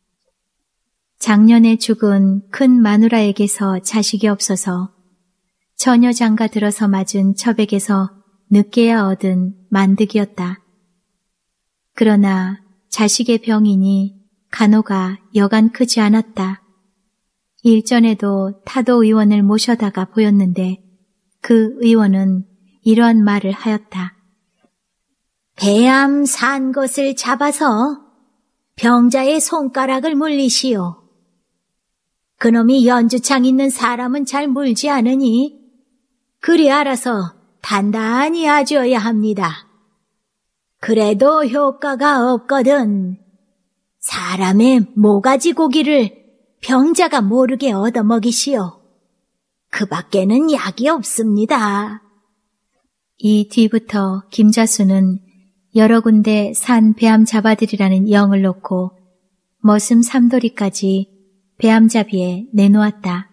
작년에 죽은 큰 마누라에게서 자식이 없어서 처녀 장가 들어서 맞은 처백에서 늦게야 얻은 만득이었다. 그러나 자식의 병이니 간호가 여간 크지 않았다. 일전에도 타도 의원을 모셔다가 보였는데 그 의원은 이러한 말을 하였다. 배암 산 것을 잡아서 병자의 손가락을 물리시오. 그놈이 연주창 있는 사람은 잘 물지 않으니 그리 알아서 단단히 아주어야 합니다. 그래도 효과가 없거든 사람의 모가지 고기를 병자가 모르게 얻어먹이시오. 그 밖에는 약이 없습니다. 이 뒤부터 김자수는 여러 군데 산 배암 잡아들이라는 영을 놓고 머슴 삼돌이까지 배암잡이에 내놓았다.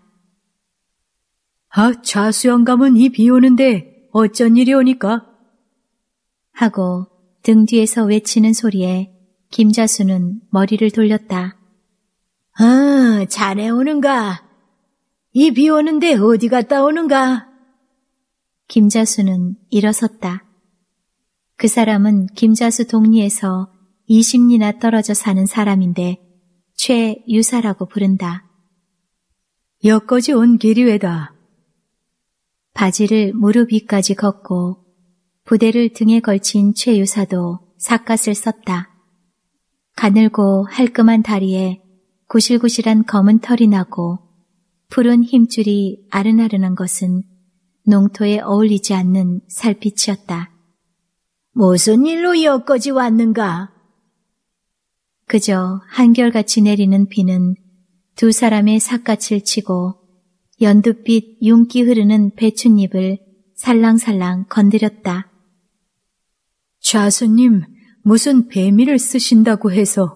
아, 좌수영감은 이 비 오는데 어쩐 일이 오니까? 하고 등 뒤에서 외치는 소리에 김자수는 머리를 돌렸다. 자네 오는가? 이 비 오는데 어디 갔다 오는가? 김자수는 일어섰다. 그 사람은 김자수 동리에서 20리나 떨어져 사는 사람인데 최유사라고 부른다. 여기까지 온 길이 왜다? 바지를 무릎 위까지 걷고 부대를 등에 걸친 최유사도 삿갓을 썼다. 가늘고 할끔한 다리에 구실구실한 검은 털이 나고 푸른 힘줄이 아른아른한 것은 농토에 어울리지 않는 살빛이었다. 무슨 일로 여기까지 왔는가? 그저 한결같이 내리는 비는 두 사람의 삿갓을 치고 연두빛 윤기 흐르는 배춧잎을 살랑살랑 건드렸다. 좌수님, 무슨 배미를 쓰신다고 해서?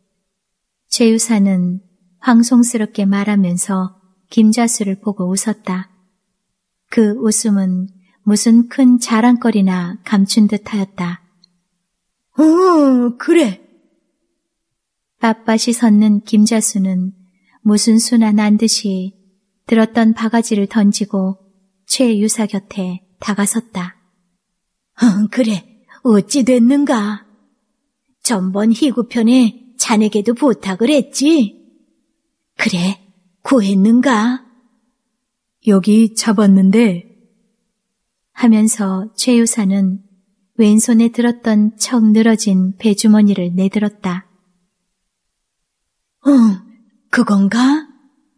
최유사는 황송스럽게 말하면서 김자수를 보고 웃었다. 그 웃음은 무슨 큰 자랑거리나 감춘 듯하였다. 그래. 빳빳이 섰는 김자수는 무슨 수나 난 듯이 들었던 바가지를 던지고 최유사 곁에 다가섰다. 그래. 어찌 됐는가? 전번 희구편에 자네게도 부탁을 했지? 그래. 구했는가? 여기 잡았는데 하면서 최유사는 왼손에 들었던 척 늘어진 배주머니를 내들었다. 그건가?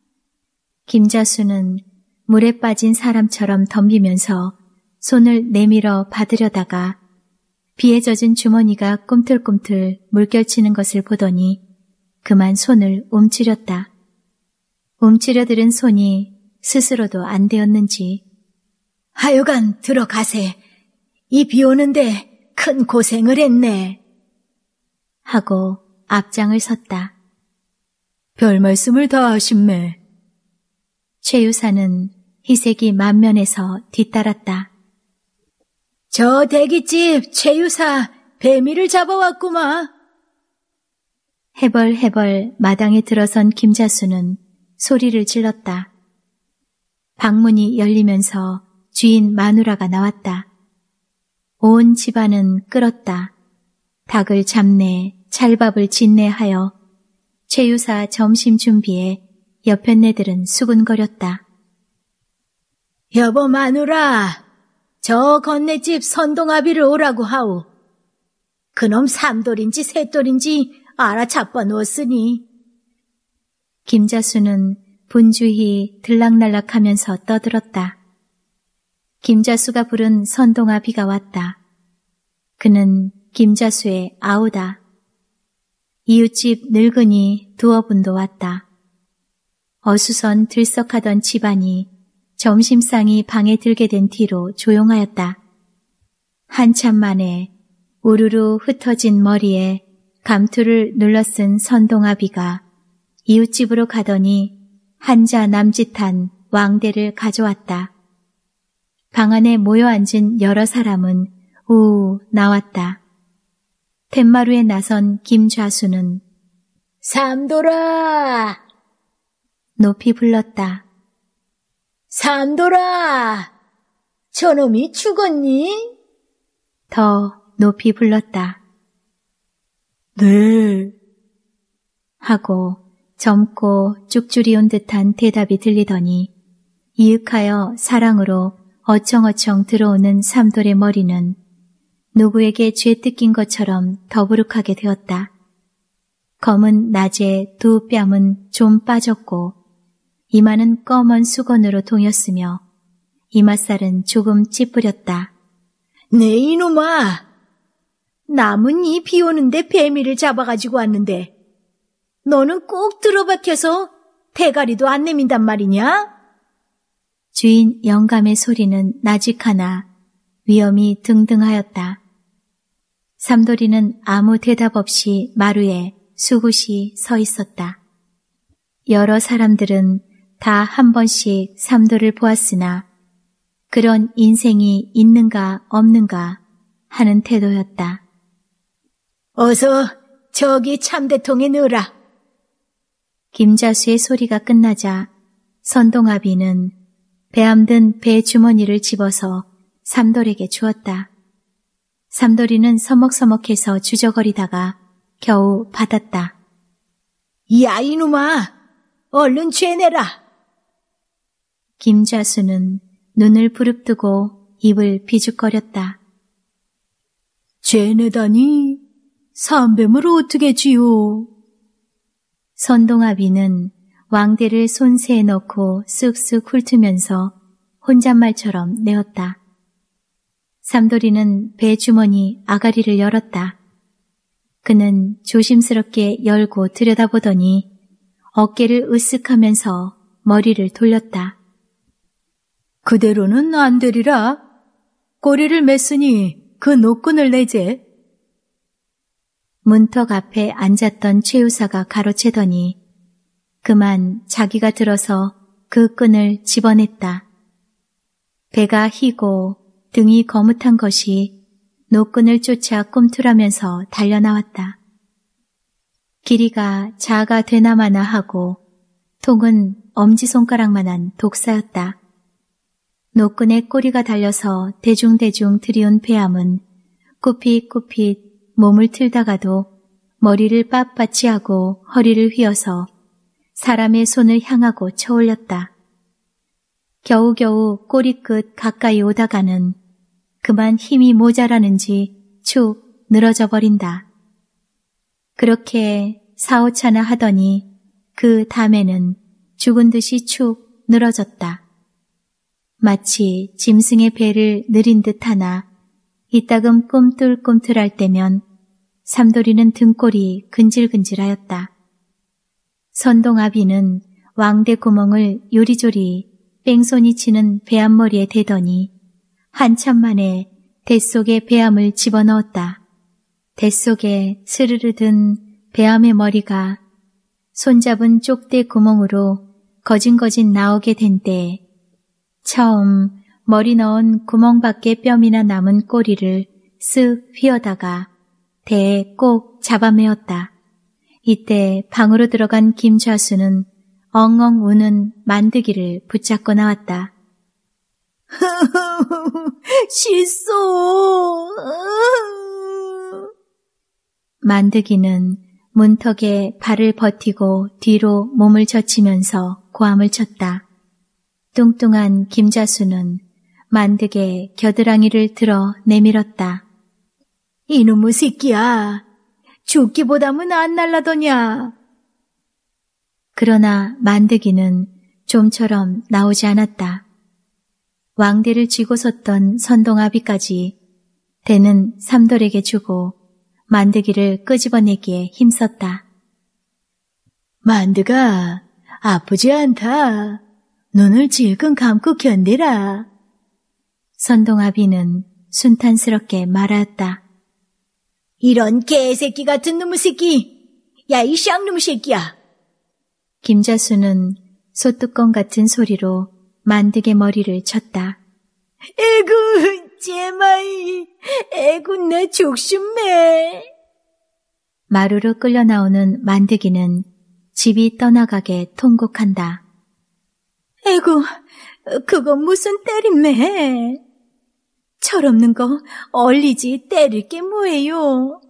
김자수는 물에 빠진 사람처럼 덤비면서 손을 내밀어 받으려다가 비에 젖은 주머니가 꿈틀꿈틀 물결치는 것을 보더니 그만 손을 움츠렸다. 움츠려들은 손이 스스로도 안 되었는지 하여간 들어가세. 이 비 오는데 큰 고생을 했네. 하고 앞장을 섰다. 별 말씀을 다 하심매. 최유사는 희색이 만면에서 뒤따랐다. 저 대기집 최유사 배미를 잡아왔구마. 해벌해벌 마당에 들어선 김자수는 소리를 질렀다. 방문이 열리면서 주인 마누라가 나왔다. 온 집안은 끓었다. 닭을 잡내, 찰밥을 짓내하여 최유사 점심 준비에 여편네들은 수군거렸다. 여보 마누라, 저 건네집 선동아비를 오라고 하오. 그놈 삼돌인지 셋돌인지 알아잡아 놓았으니. 김자수는 분주히 들락날락하면서 떠들었다. 김자수가 부른 선동아비가 왔다. 그는 김자수의 아우다. 이웃집 늙은이 두어 분도 왔다. 어수선 들썩하던 집안이 점심상이 방에 들게 된 뒤로 조용하였다. 한참 만에 우르르 흩어진 머리에 감투를 눌러쓴 선동아비가 이웃집으로 가더니 한자 남짓한 왕대를 가져왔다. 방 안에 모여 앉은 여러 사람은 우우 나왔다. 팻마루에 나선 김좌수는 삼돌아! 높이 불렀다. 삼돌아! 저놈이 죽었니? 더 높이 불렀다. 네. 하고 젊고 쭉줄이온 듯한 대답이 들리더니 이윽하여 사랑으로 어청어청 들어오는 삼돌의 머리는 누구에게 죄 뜯긴 것처럼 더부룩하게 되었다. 검은 낮에 두 뺨은 좀 빠졌고 이마는 검은 수건으로 동였으며 이맛살은 조금 찌푸렸다. 네 이놈아! 남은 이 비 오는데 뱀이를 잡아가지고 왔는데 너는 꼭 들어박혀서 대가리도 안 내민단 말이냐? 주인 영감의 소리는 나직하나 위험이 등등하였다. 삼돌이는 아무 대답 없이 마루에 수굿이 서 있었다. 여러 사람들은 다 한 번씩 삼돌을 보았으나 그런 인생이 있는가 없는가 하는 태도였다. 어서 저기 참대통에 넣으라. 김자수의 소리가 끝나자 선동아비는 배암든 배 주머니를 집어서 삼돌에게 주었다. 삼돌이는 서먹서먹해서 주저거리다가 겨우 받았다. 야 이놈아! 얼른 죄 내라! 김자수는 눈을 부릅뜨고 입을 비죽거렸다. 죄 내다니 삼뱀을 어떻게 지요? 선동아비는 왕대를 손새에 넣고 쓱쓱 훑으면서 혼잣말처럼 내었다. 삼돌이는 배 주머니 아가리를 열었다. 그는 조심스럽게 열고 들여다보더니 어깨를 으쓱하면서 머리를 돌렸다. 그대로는 안 되리라. 꼬리를 맸으니 그 노끈을 내제. 문턱 앞에 앉았던 최유사가 가로채더니 그만 자기가 들어서 그 끈을 집어냈다. 배가 희고 등이 거뭇한 것이 노끈을 쫓아 꿈틀하면서 달려나왔다. 길이가 자가 되나마나 하고 통은 엄지손가락만한 독사였다. 노끈에 꼬리가 달려서 대중대중 들이온 배암은 꾸핏꾸핏 몸을 틀다가도 머리를 빳빳이 하고 허리를 휘어서 사람의 손을 향하고 쳐올렸다. 겨우겨우 꼬리끝 가까이 오다가는 그만 힘이 모자라는지 축 늘어져 버린다. 그렇게 4~5차나 하더니 그 다음에는 죽은 듯이 축 늘어졌다. 마치 짐승의 배를 느린 듯 하나 이따금 꿈틀꿈틀할 때면 삼돌이는 등골이 근질근질하였다. 선동아비는 왕대 구멍을 요리조리 뺑소니 치는 배암머리에 대더니 한참 만에 뱃속에 배암을 집어넣었다. 뱃속에 스르르 든 배암의 머리가 손잡은 쪽대 구멍으로 거진거진 나오게 된 때에 처음 머리 넣은 구멍 밖에 뼘이나 남은 꼬리를 쓱 휘어다가 대에 꼭 잡아매었다. 이때 방으로 들어간 김좌수는 엉엉 우는 만드기를 붙잡고 나왔다. 실소! 만드기는 문턱에 발을 버티고 뒤로 몸을 젖히면서 고함을 쳤다. 뚱뚱한 김자수는 만득의 겨드랑이를 들어 내밀었다. 이놈의 새끼야, 죽기보다는 안 날라더냐. 그러나 만드기는 좀처럼 나오지 않았다. 왕대를 쥐고 섰던 선동아비까지 대는 삼돌에게 주고 만드기를 끄집어내기에 힘썼다. 만드가 아프지 않다. 눈을 질끈 감고 견디라. 선동아비는 순탄스럽게 말하였다. 이런 개새끼 같은 놈의 새끼! 야, 이 쌍놈의 새끼야! 김자수는 소뚜껑 같은 소리로 만득의 머리를 쳤다. 에구, 제마이, 에구, 내 죽심매. 마루로 끌려 나오는 만득이는 집이 떠나가게 통곡한다. 에구, 그거 무슨 때림매? 철없는 거 얼리지 때릴 게 뭐예요?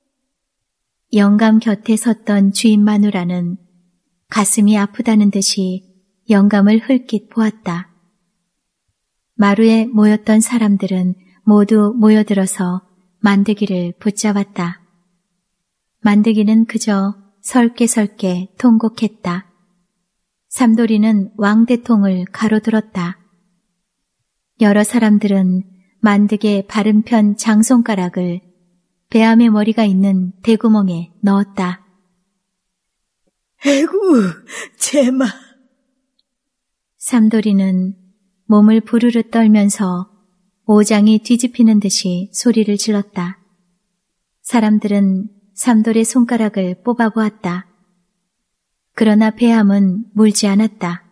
영감 곁에 섰던 주인 마누라는 가슴이 아프다는 듯이 영감을 흘낏 보았다. 마루에 모였던 사람들은 모두 모여들어서 만드기를 붙잡았다. 만드기는 그저 설깨설깨 통곡했다. 삼돌이는 왕대통을 가로들었다. 여러 사람들은 만득의 바른편 장손가락을 배암의 머리가 있는 대구멍에 넣었다. 에구, 제마. 삼돌이는 몸을 부르르 떨면서 오장이 뒤집히는 듯이 소리를 질렀다. 사람들은 삼돌의 손가락을 뽑아보았다. 그러나 배암은 물지 않았다.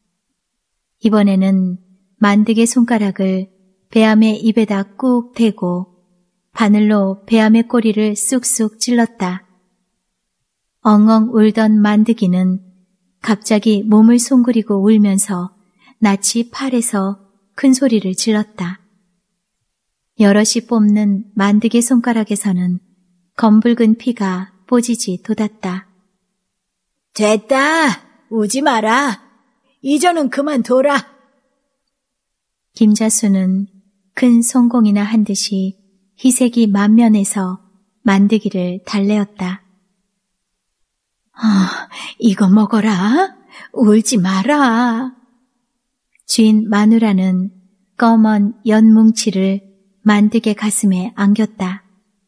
이번에는 만득의 손가락을 배암의 입에다 꾹 대고 바늘로 배암의 꼬리를 쑥쑥 찔렀다. 엉엉 울던 만득이는 갑자기 몸을 송구리고 울면서 낯이 파래서 큰 소리를 질렀다. 여럿이 뽑는 만득의 손가락에서는 검붉은 피가 뽀지지 돋았다. 됐다. 우지 마라. 이제는 그만둬라. 김자수는 큰 성공이나 한 듯이 희색이 만면에서 만드기를 달래었다. 이거 먹어라. 울지 마라. 주인 마누라는 검은 연뭉치를 만득의 가슴에 안겼다.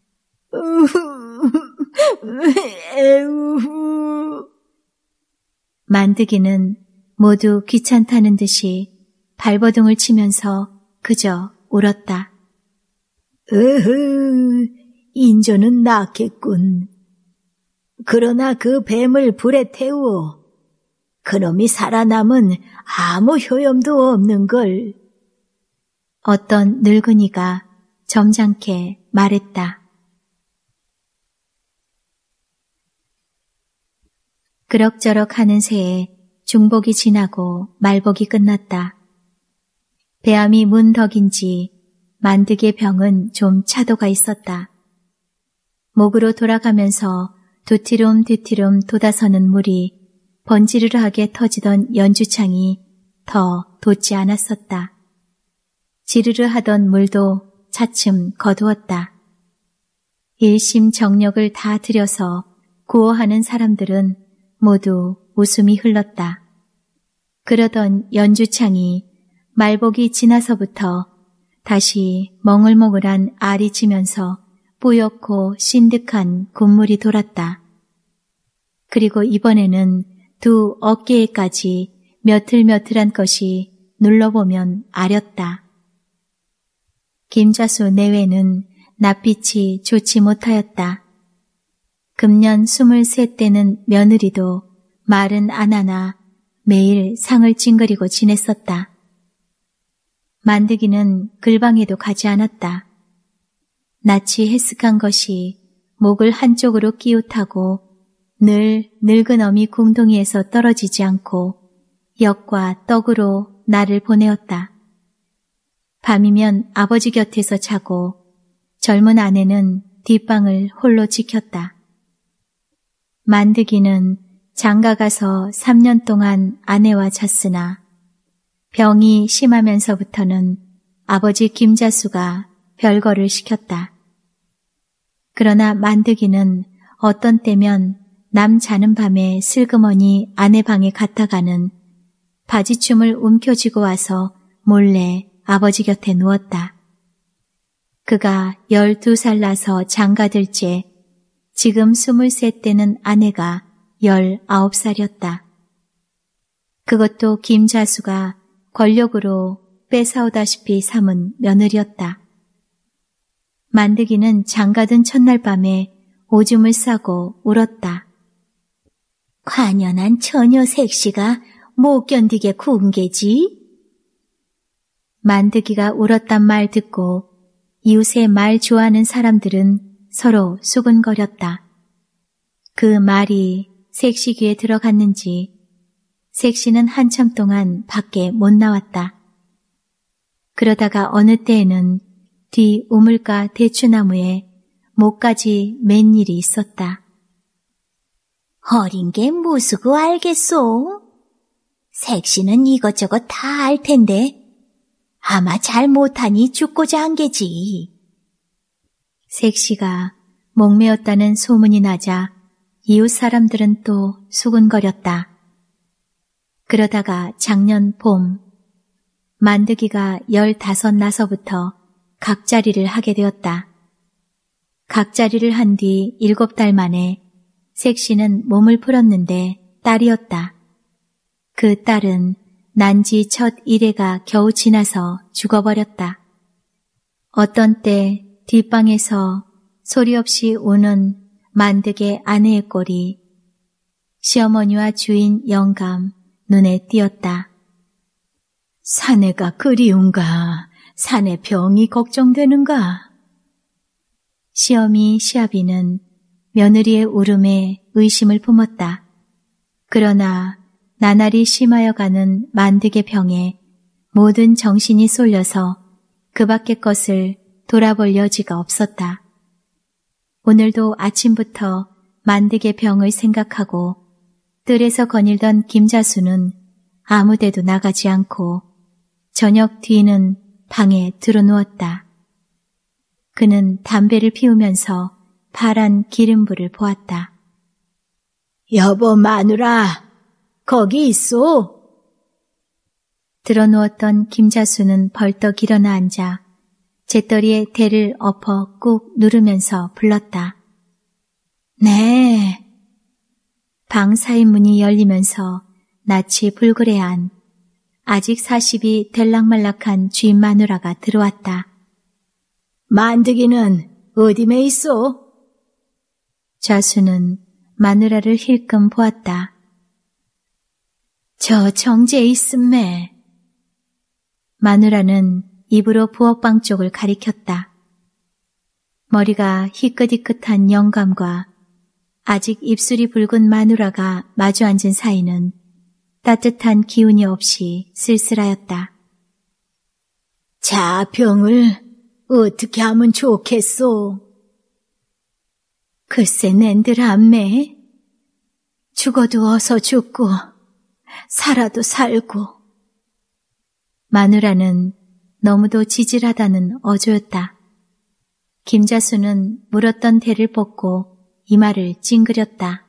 만드기는 모두 귀찮다는 듯이 발버둥을 치면서 그저 울었다. 인조는 낳겠군. 그러나 그 뱀을 불에 태우어 그놈이 살아남은 아무 효염도 없는걸. 어떤 늙은이가 점잖게 말했다. 그럭저럭 하는 새에 중복이 지나고 말복이 끝났다. 배암이 문 덕인지 만득의 병은 좀 차도가 있었다. 목으로 돌아가면서 두티lum두티lum 돋아서는 물이 번지르르하게 터지던 연주창이 더 돋지 않았었다. 지르르 하던 물도 차츰 거두었다. 일심정력을 다 들여서 구호하는 사람들은 모두 웃음이 흘렀다. 그러던 연주창이 말복이 지나서부터 다시 멍을멍을한 알이 지면서 뿌옇고 신득한 국물이 돌았다. 그리고 이번에는 두 어깨에까지 며틀며틀한 것이 눌러보면 아렸다. 김자수 내외는 낯빛이 좋지 못하였다. 금년 23되는 며느리도 말은 안 하나 매일 상을 찡그리고 지냈었다. 만드기는 글방에도 가지 않았다. 낯이 해쓱한 것이 목을 한쪽으로 끼웃하고 늘 늙은 어미 궁둥이에서 떨어지지 않고 엿과 떡으로 나를 보내었다. 밤이면 아버지 곁에서 자고 젊은 아내는 뒷방을 홀로 지켰다. 만드기는 장가가서 3년 동안 아내와 잤으나 병이 심하면서부터는 아버지 김자수가 별거를 시켰다. 그러나 만드기는 어떤 때면 남 자는 밤에 슬그머니 아내 방에 갔다가는 바지춤을 움켜쥐고 와서 몰래 아버지 곁에 누웠다. 그가 12살 나서 장가들 째 지금 23되는 아내가 19살이었다. 그것도 김자수가 권력으로 뺏어오다시피 삼은 며느리였다. 만드기는 장가든 첫날 밤에 오줌을 싸고 울었다. 관연한 처녀 색시가 못 견디게 구운 게지? 만드기가 울었단 말 듣고 이웃의 말 좋아하는 사람들은 서로 수근거렸다. 그 말이 색시 귀에 들어갔는지 색시는 한참 동안 밖에 못 나왔다. 그러다가 어느 때에는 뒤 우물가 대추나무에 목까지 맨 일이 있었다. 어린 게 무수고 알겠소? 색시는 이것저것 다 알 텐데 아마 잘 못하니 죽고자 한 게지. 색시가 목매었다는 소문이 나자 이웃 사람들은 또 수군거렸다. 그러다가 작년 봄 만드기가 15 나서부터 각자리를 하게 되었다. 각자리를 한 뒤 7달 만에 색시는 몸을 풀었는데 딸이었다. 그 딸은 난지 첫 1회가 겨우 지나서 죽어버렸다. 어떤 때 뒷방에서 소리 없이 우는 만득의 아내의 꼴이 시어머니와 주인 영감 눈에 띄었다. 사내가 그리운가? 사내 병이 걱정되는가? 시어미 시아비는 며느리의 울음에 의심을 품었다. 그러나 나날이 심하여가는 만득의 병에 모든 정신이 쏠려서 그 밖의 것을 돌아볼 여지가 없었다. 오늘도 아침부터 만득의 병을 생각하고 뜰에서 거닐던 김자수는 아무데도 나가지 않고 저녁 뒤는 방에 들어누웠다. 그는 담배를 피우면서 파란 기름불을 보았다. 여보 마누라, 거기 있소? 들어누웠던 김자수는 벌떡 일어나 앉아 재떨이에 대를 엎어 꾹 누르면서 불렀다. 네. 방 사이 문이 열리면서 낯이 불그레한 아직 40이 될락말락한 주인 마누라가 들어왔다. 만드기는 어디에 있소? 좌수는 마누라를 힐끔 보았다. 저 정제에 있음매. 마누라는 입으로 부엌방 쪽을 가리켰다. 머리가 희끗희끗한 영감과 아직 입술이 붉은 마누라가 마주 앉은 사이는 따뜻한 기운이 없이 쓸쓸하였다. 자, 병을 어떻게 하면 좋겠소? 글쎄 낸들 안매. 죽어도 어서 죽고 살아도 살고. 마누라는 너무도 지질하다는 어조였다. 김자수는 물었던 대를 뽑고 이마를 찡그렸다.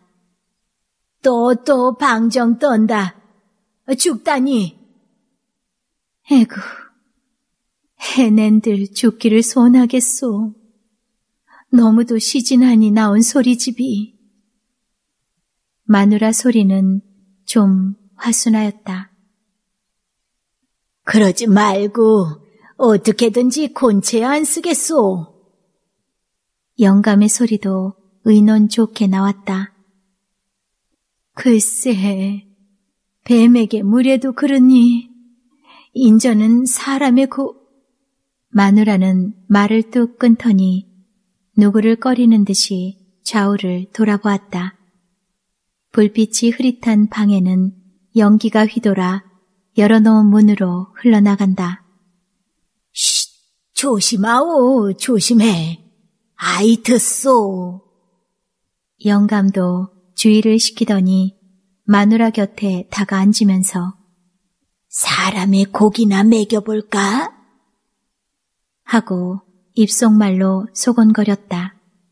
또 방정 떤다. 죽다니. 에구, 해낸들 죽기를 소원하겠소. 너무도 시진하니 나온 소리집이. 마누라 소리는 좀 화순하였다. 그러지 말고 어떻게든지 곤채 안 쓰겠소. 영감의 소리도 의논 좋게 나왔다. 글쎄, 뱀에게 물에도 그러니 인전은 사람의 마누라는 말을 뚝 끊더니 누구를 꺼리는 듯이 좌우를 돌아보았다. 불빛이 흐릿한 방에는 연기가 휘돌아 열어놓은 문으로 흘러나간다. 쉿, 조심하오, 조심해. 아이 듣소. 영감도 주의를 시키더니 마누라 곁에 다가 앉으면서 사람의 고기나 먹여볼까? 하고 입속말로 소곤거렸다.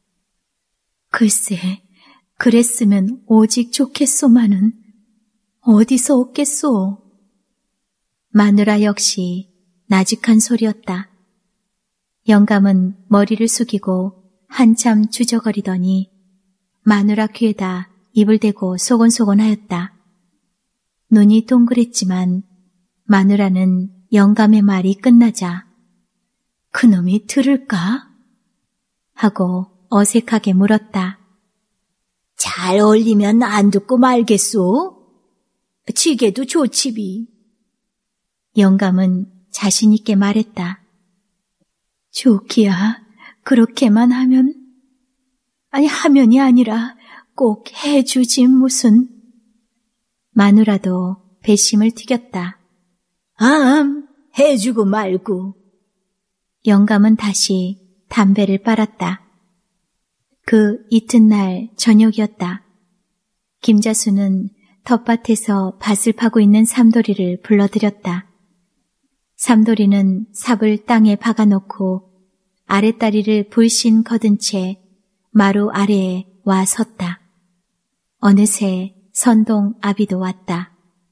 글쎄, 그랬으면 오직 좋겠소마는 어디서 얻겠소? 마누라 역시 나직한 소리였다. 영감은 머리를 숙이고 한참 주저거리더니 마누라 귀에다 입을 대고 소곤소곤하였다. 눈이 동그랬지만 마누라는 영감의 말이 끝나자 그놈이 들을까? 하고 어색하게 물었다. 잘 어울리면 안 듣고 말겠소? 지게도 좋지비. 영감은 자신 있게 말했다. 좋기야, 그렇게만 하면, 아니 하면이 아니라 꼭 해주지 무슨. 마누라도 배심을 튀겼다. 해주고 말고. 영감은 다시 담배를 빨았다. 그 이튿날 저녁이었다. 김자수는 텃밭에서 밭을 파고 있는 삼돌이를 불러들였다. 삼돌이는 삽을 땅에 박아놓고 아랫다리를 불신 거둔 채 마루 아래에 와 섰다. 어느새 선동 아비도 왔다.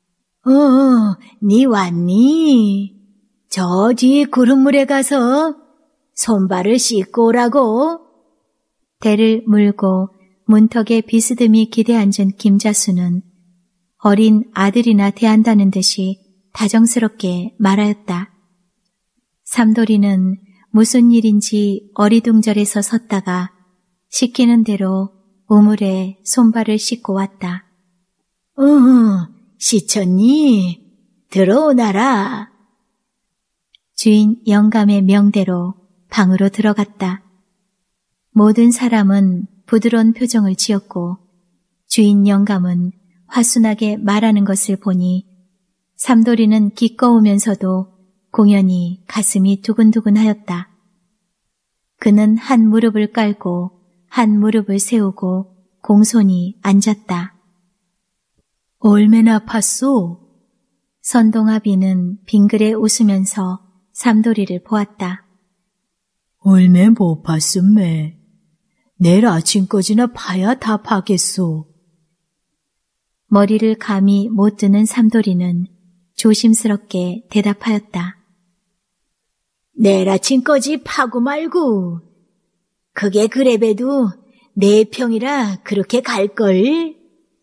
니 왔니? 저 뒤 구름물에 가서 손발을 씻고 오라고. 대를 물고 문턱에 비스듬히 기대앉은 김자수는 어린 아들이나 대한다는 듯이 다정스럽게 말하였다. 삼돌이는 무슨 일인지 어리둥절해서 섰다가 시키는 대로 우물에 손발을 씻고 왔다. 씻었니? 들어오너라. 주인 영감의 명대로 방으로 들어갔다. 모든 사람은 부드러운 표정을 지었고 주인 영감은 화순하게 말하는 것을 보니 삼돌이는 기꺼우면서도 공연히 가슴이 두근두근하였다. 그는 한 무릎을 깔고 한 무릎을 세우고 공손히 앉았다. 얼마나 팠소? 선동아비는 빙그레 웃으면서 삼돌이를 보았다. 얼마 못 팠음매. 내일 아침까지나 파야 다 파겠소. 머리를 감히 못 드는 삼돌이는 조심스럽게 대답하였다. 내일 아침까지 파고 말고. 그게 그래봬도 내 평이라 그렇게 갈걸.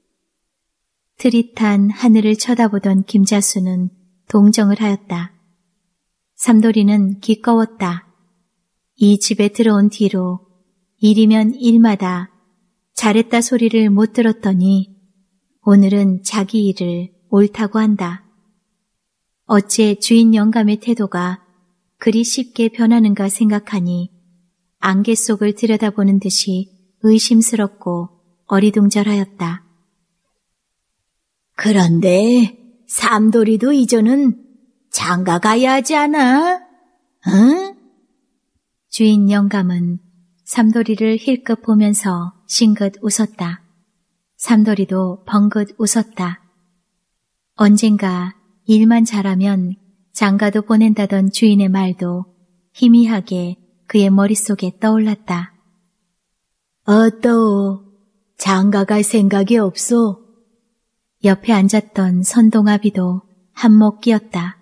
트릿한 하늘을 쳐다보던 김자수는 동정을 하였다. 삼돌이는 기꺼웠다. 이 집에 들어온 뒤로 일이면 일마다 잘했다 소리를 못 들었더니 오늘은 자기 일을 옳다고 한다. 어째 주인 영감의 태도가 그리 쉽게 변하는가 생각하니 안개 속을 들여다보는 듯이 의심스럽고 어리둥절하였다. 그런데 삼돌이도 이전은 장가 가야 하지 않아? 응? 주인 영감은 삼돌이를 힐끗 보면서 싱긋 웃었다. 삼돌이도 벙긋 웃었다. 언젠가 일만 잘하면 장가도 보낸다던 주인의 말도 희미하게 그의 머릿속에 떠올랐다. 어떠? 장가 갈 생각이 없소? 옆에 앉았던 선동아비도 한몫 끼었다.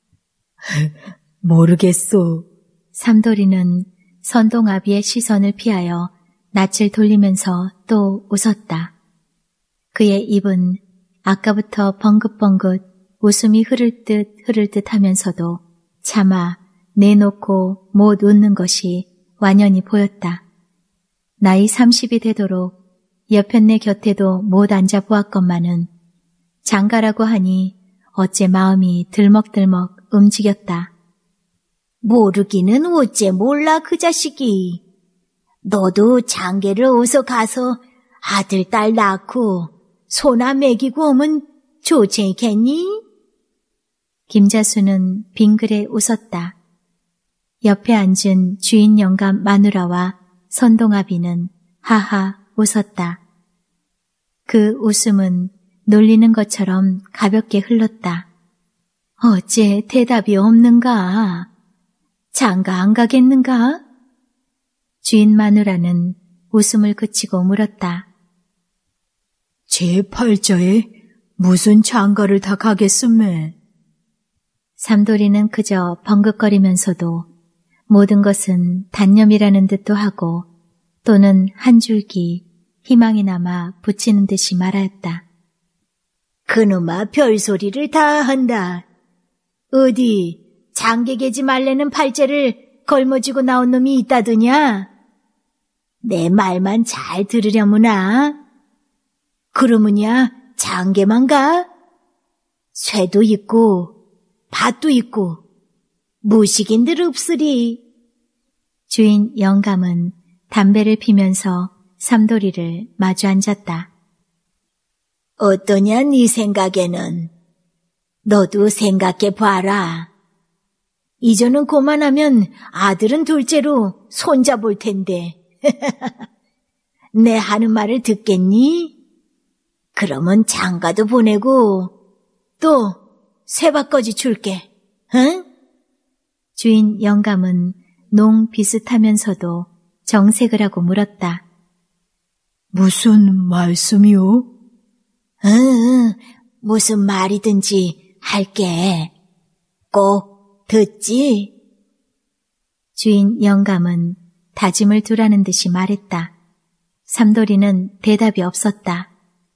모르겠소. 삼돌이는 선동아비의 시선을 피하여 낯을 돌리면서 또 웃었다. 그의 입은 아까부터 벙긋벙긋 웃음이 흐를 듯 하면서도 차마 내놓고 못 웃는 것이 완연히 보였다. 나이 30이 되도록 여편네 곁에도 못 앉아보았건만은 장가라고 하니 어째 마음이 들먹들먹 움직였다. 모르기는 어째 몰라 그 자식이. 너도 장계를 어서 가서 아들 딸 낳고 소나 먹이고 오면 좋지 않겠니? 김자수는 빙그레 웃었다. 옆에 앉은 주인 영감 마누라와 선동아비는 하하 웃었다. 그 웃음은 놀리는 것처럼 가볍게 흘렀다. 어째 대답이 없는가? 장가 안 가겠는가? 주인 마누라는 웃음을 그치고 물었다. 제 팔자에 무슨 장가를 다 가겠음매? 삼돌이는 그저 벙긋거리면서도 모든 것은 단념이라는 듯도 하고 또는 한 줄기 희망이 남아 붙이는 듯이 말하였다. 그놈아 별소리를 다 한다. 어디 장계 개지 말래는 팔자를 걸머쥐고 나온 놈이 있다더냐? 내 말만 잘 들으려무나. 그러면야 장계만 가? 쇠도 있고 밭도 있고 무식인들 없으리. 주인 영감은 담배를 피면서 삼돌이를 마주 앉았다. 어떠냐 네 생각에는? 너도 생각해 봐라. 이제는 그만하면 아들은 둘째로 손자 볼 텐데 내 하는 말을 듣겠니? 그러면 장가도 보내고 또 쇠바꿔지 줄게. 응? 주인 영감은 농 비슷하면서도 정색을 하고 물었다. 무슨 말씀이오? 응, 무슨 말이든지 할게. 꼭 듣지? 주인 영감은 다짐을 두라는 듯이 말했다. 삼돌이는 대답이 없었다.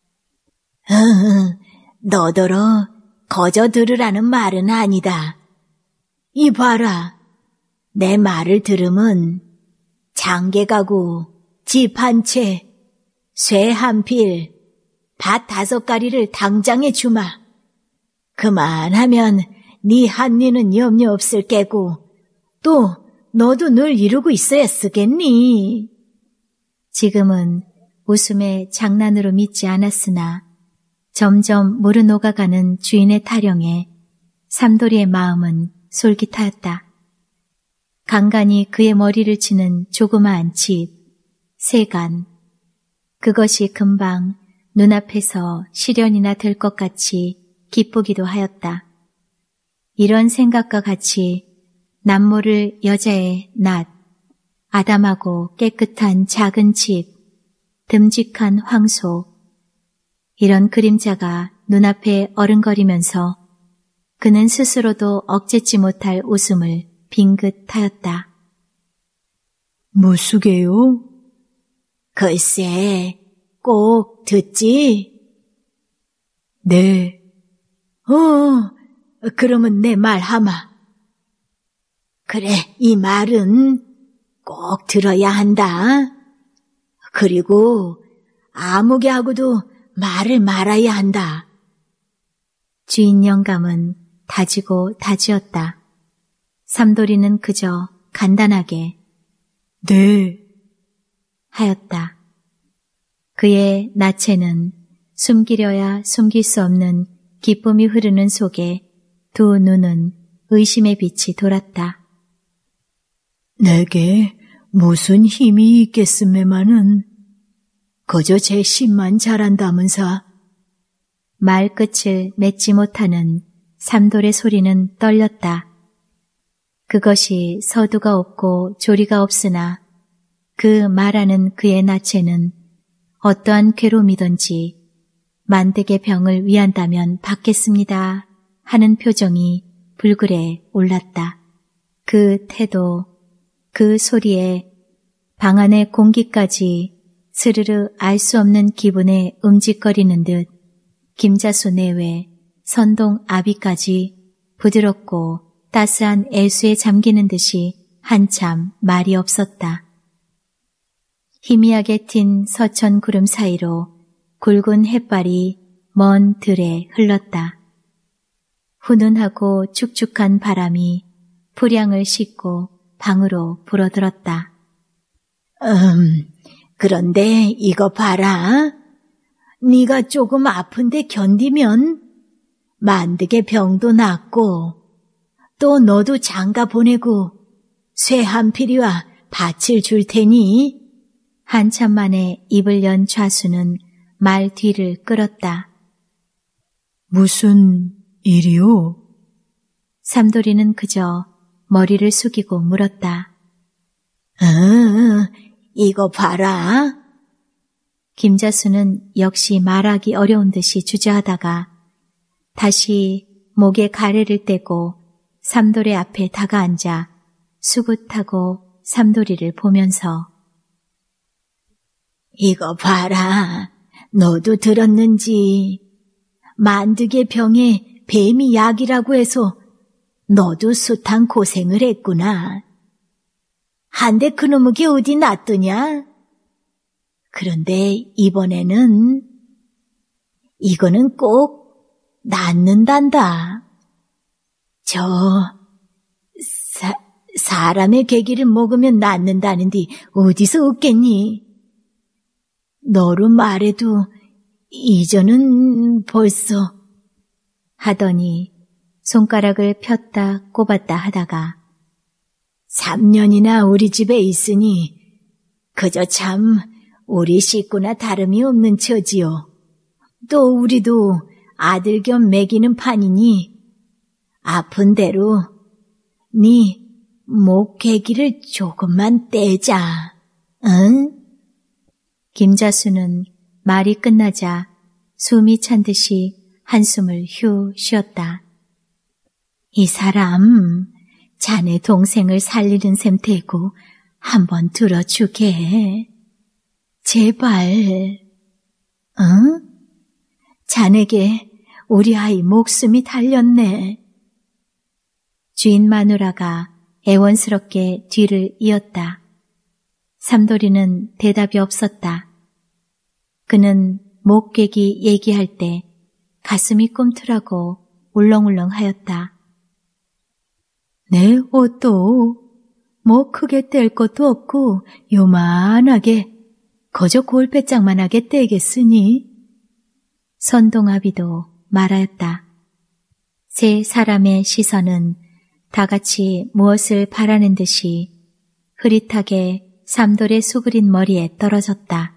응, 너더러 거저 들으라는 말은 아니다. 이봐라, 내 말을 들으면 장계 가구, 집 한 채, 쇠 한 필, 밭 5가리를 당장에 주마. 그만하면 네 한니는 염려 없을 게고 또 너도 늘 이루고 있어야 쓰겠니? 지금은 웃음에 장난으로 믿지 않았으나 점점 무르녹아가는 주인의 타령에 삼돌이의 마음은 솔깃하였다. 간간히 그의 머리를 치는 조그마한 집, 세간, 그것이 금방 눈앞에서 실현이나 될 것 같이 기쁘기도 하였다. 이런 생각과 같이 남모를 여자의 낫, 아담하고 깨끗한 작은 집, 듬직한 황소, 이런 그림자가 눈앞에 어른거리면서 그는 스스로도 억제치 못할 웃음을 빙긋하였다. 무수게요? 글쎄, 꼭 듣지? 네. 그러면 내 말 하마. 그래, 이 말은 꼭 들어야 한다. 그리고 아무개하고도 말을 말아야 한다. 주인 영감은 다지고 다지었다. 삼돌이는 그저 간단하게 네 하였다. 그의 나체는 숨기려야 숨길 수 없는 기쁨이 흐르는 속에 두 눈은 의심의 빛이 돌았다. 내게 무슨 힘이 있겠음에만은 그저 제 심만 잘한다면서. 말 끝을 맺지 못하는 삼돌의 소리는 떨렸다. 그것이 서두가 없고 조리가 없으나 그 말하는 그의 나체는 어떠한 괴로움이든지 만득의 병을 위한다면 받겠습니다 하는 표정이 불그레 올랐다. 그 태도, 그 소리에 방 안의 공기까지 스르르 알 수 없는 기분에 움직거리는 듯 김자수 내외 선동 아비까지 부드럽고 따스한 애수에 잠기는 듯이 한참 말이 없었다. 희미하게 튄 서천 구름 사이로 굵은 햇발이 먼 들에 흘렀다. 훈훈하고 축축한 바람이 풀향을 싣고 방으로 불어들었다. 그런데 이거 봐라. 네가 조금 아픈데 견디면 만득의 병도 낫고 또 너도 장가 보내고 쇠 한 필이와 밭을 줄 테니. 한참 만에 입을 연 좌수는 말 뒤를 끌었다. 무슨 일이오? 삼돌이는 그저 머리를 숙이고 물었다. 이거 봐라. 김자수는 역시 말하기 어려운 듯이 주저하다가 다시 목에 가래를 떼고 삼돌의 앞에 다가앉아 수굿하고 삼돌이를 보면서 이거 봐라. 너도 들었는지 만득의 병에 뱀이 약이라고 해서 너도 숱한 고생을 했구나. 한데 그놈의 게 어디 낫더냐? 그런데 이번에는 이거는 꼭 낫는단다. 사람의 괴기를 먹으면 낫는다는데 어디서 얻겠니? 너로 말해도 이전은 벌써 하더니 손가락을 폈다 꼽았다 하다가 3년이나 우리 집에 있으니 그저 참 우리 식구나 다름이 없는 처지요. 또 우리도 아들 겸 먹이는 판이니 아픈 대로 네 목 괴기를 조금만 떼자. 응? 김자수는 말이 끝나자 숨이 찬 듯이 한숨을 휴 쉬었다. 이 사람 자네 동생을 살리는 셈태고 한번 들어주게 해. 제발. 응? 자네게 우리 아이 목숨이 달렸네. 주인 마누라가 애원스럽게 뒤를 이었다. 삼돌이는 대답이 없었다. 그는 목괴기 얘기할 때 가슴이 꿈틀하고 울렁울렁하였다. 내 옷도 뭐 크게 뗄 것도 없고 요만하게 거저 골배짝만하게 떼겠으니. 선동아비도 말하였다. 세 사람의 시선은 다같이 무엇을 바라는 듯이 흐릿하게 삼돌의 수그린 머리에 떨어졌다.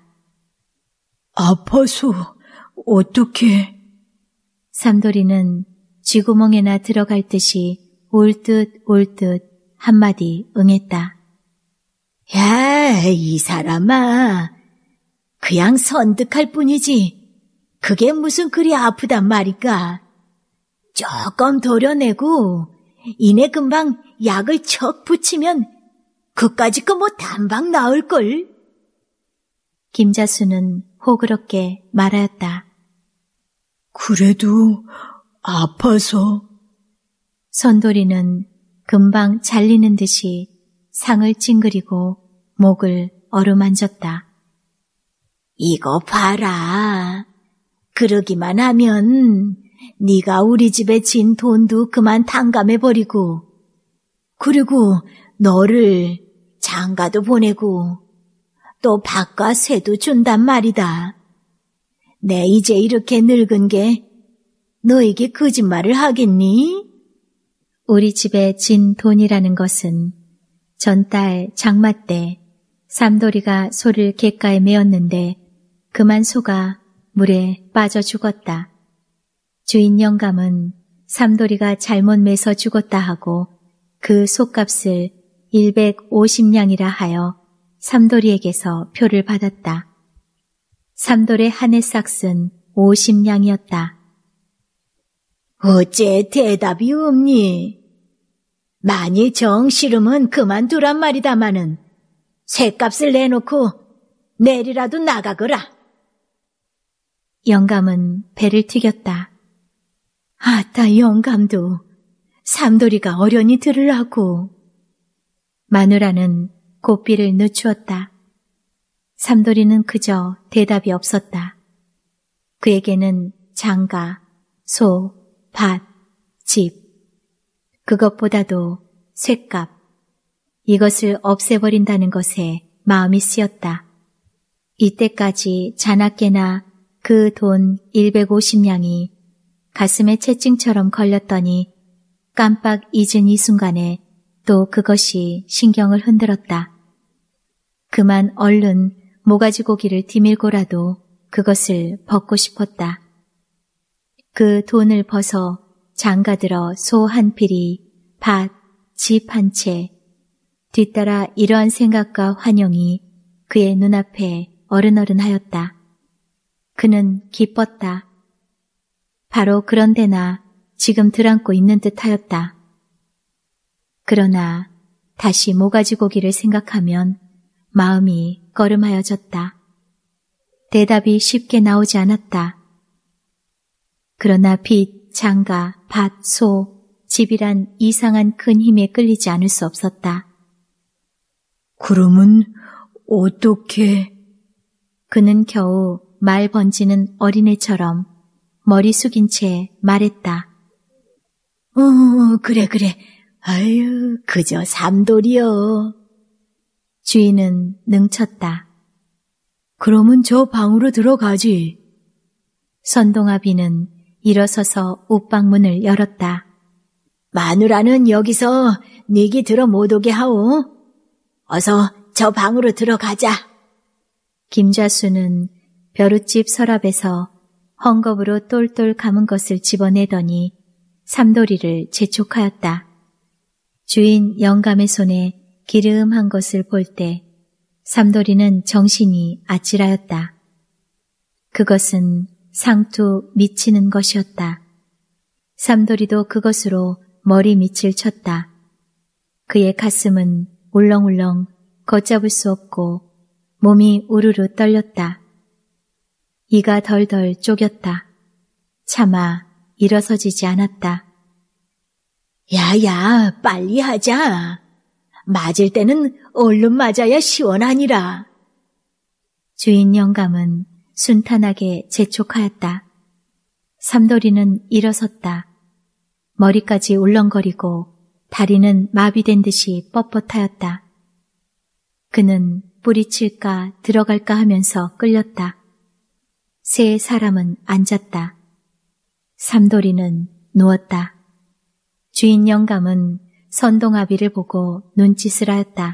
아파서 어떻게? 삼돌이는 쥐구멍에나 들어갈 듯이 울 듯 한마디 응했다. 야, 이 사람아. 그냥 선득할 뿐이지. 그게 무슨 그리 아프단 말일까? 조금 도려내고 이내 금방 약을 척 붙이면 그까짓 거 뭐 단방 나을걸? 김자수는 호그럽게 말하였다. 그래도 아파서. 선돌이는 금방 잘리는 듯이 상을 찡그리고 목을 어루만졌다. 이거 봐라. 그러기만 하면 네가 우리 집에 진 돈도 그만 탕감해버리고 그리고 너를 장가도 보내고 또 밥과 쇠도 준단 말이다. 내 이제 이렇게 늙은 게 너에게 거짓말을 하겠니? 우리 집에 진 돈이라는 것은 전달 장마 때 삼돌이가 소를 갯가에 메었는데 그만 소가 물에 빠져 죽었다. 주인 영감은 삼돌이가 잘못 매서 죽었다 하고 그 소값을 150냥이라 하여 삼돌이에게서 표를 받았다. 삼돌의 한 해 싹은 50냥이었다. 어째 대답이 없니? 만일 정 싫으면 그만두란 말이다마는 쇠값을 내놓고 내일이라도 나가거라. 영감은 배를 튀겼다. 아따 영감도 삼돌이가 어련히 들으라고. 마누라는 고삐를 늦추었다. 삼돌이는 그저 대답이 없었다. 그에게는 장가, 소, 밭, 집, 그것보다도 쇠값, 이것을 없애버린다는 것에 마음이 쓰였다. 이때까지 자나깨나 그 돈 150냥이 가슴에 채찍처럼 걸렸더니 깜빡 잊은 이 순간에 또 그것이 신경을 흔들었다. 그만 얼른 모가지 고기를 디밀고라도 그것을 벗고 싶었다. 그 돈을 벗어 장가들어 소 한 필이, 밭, 집 한 채, 뒤따라 이러한 생각과 환영이 그의 눈앞에 어른어른하였다. 그는 기뻤다. 바로 그런 데나 지금 들안고 있는 듯하였다. 그러나 다시 모가지 고기를 생각하면 마음이 꺼름하여졌다. 대답이 쉽게 나오지 않았다. 그러나 빚, 장가, 밭, 소, 집이란 이상한 큰 힘에 끌리지 않을 수 없었다. 그러면 어떻게? 그는 겨우 말 번지는 어린애처럼 머리 숙인 채 말했다. 그래. 아유, 그저 삼돌이여. 주인은 능쳤다. 그러면 저 방으로 들어가지. 선동아비는 일어서서 옷방문을 열었다. 마누라는 여기서 네기 들어 못 오게 하오. 어서 저 방으로 들어가자. 김좌수는 벼룻집 서랍에서 헝겊으로 똘똘 감은 것을 집어내더니 삼돌이를 재촉하였다. 주인 영감의 손에 기름한 것을 볼 때 삼돌이는 정신이 아찔하였다. 그것은 상투 미치는 것이었다. 삼돌이도 그것으로 머리 밑을 쳤다. 그의 가슴은 울렁울렁 걷잡을 수 없고 몸이 우르르 떨렸다. 이가 덜덜 쪼겼다. 차마 일어서지지 않았다. 야야, 빨리 하자. 맞을 때는 얼른 맞아야 시원하니라. 주인 영감은 순탄하게 재촉하였다. 삼돌이는 일어섰다. 머리까지 울렁거리고 다리는 마비된 듯이 뻣뻣하였다. 그는 뿌리칠까 들어갈까 하면서 끌렸다. 세 사람은 앉았다. 삼돌이는 누웠다. 주인 영감은 선동아비를 보고 눈짓을 하였다.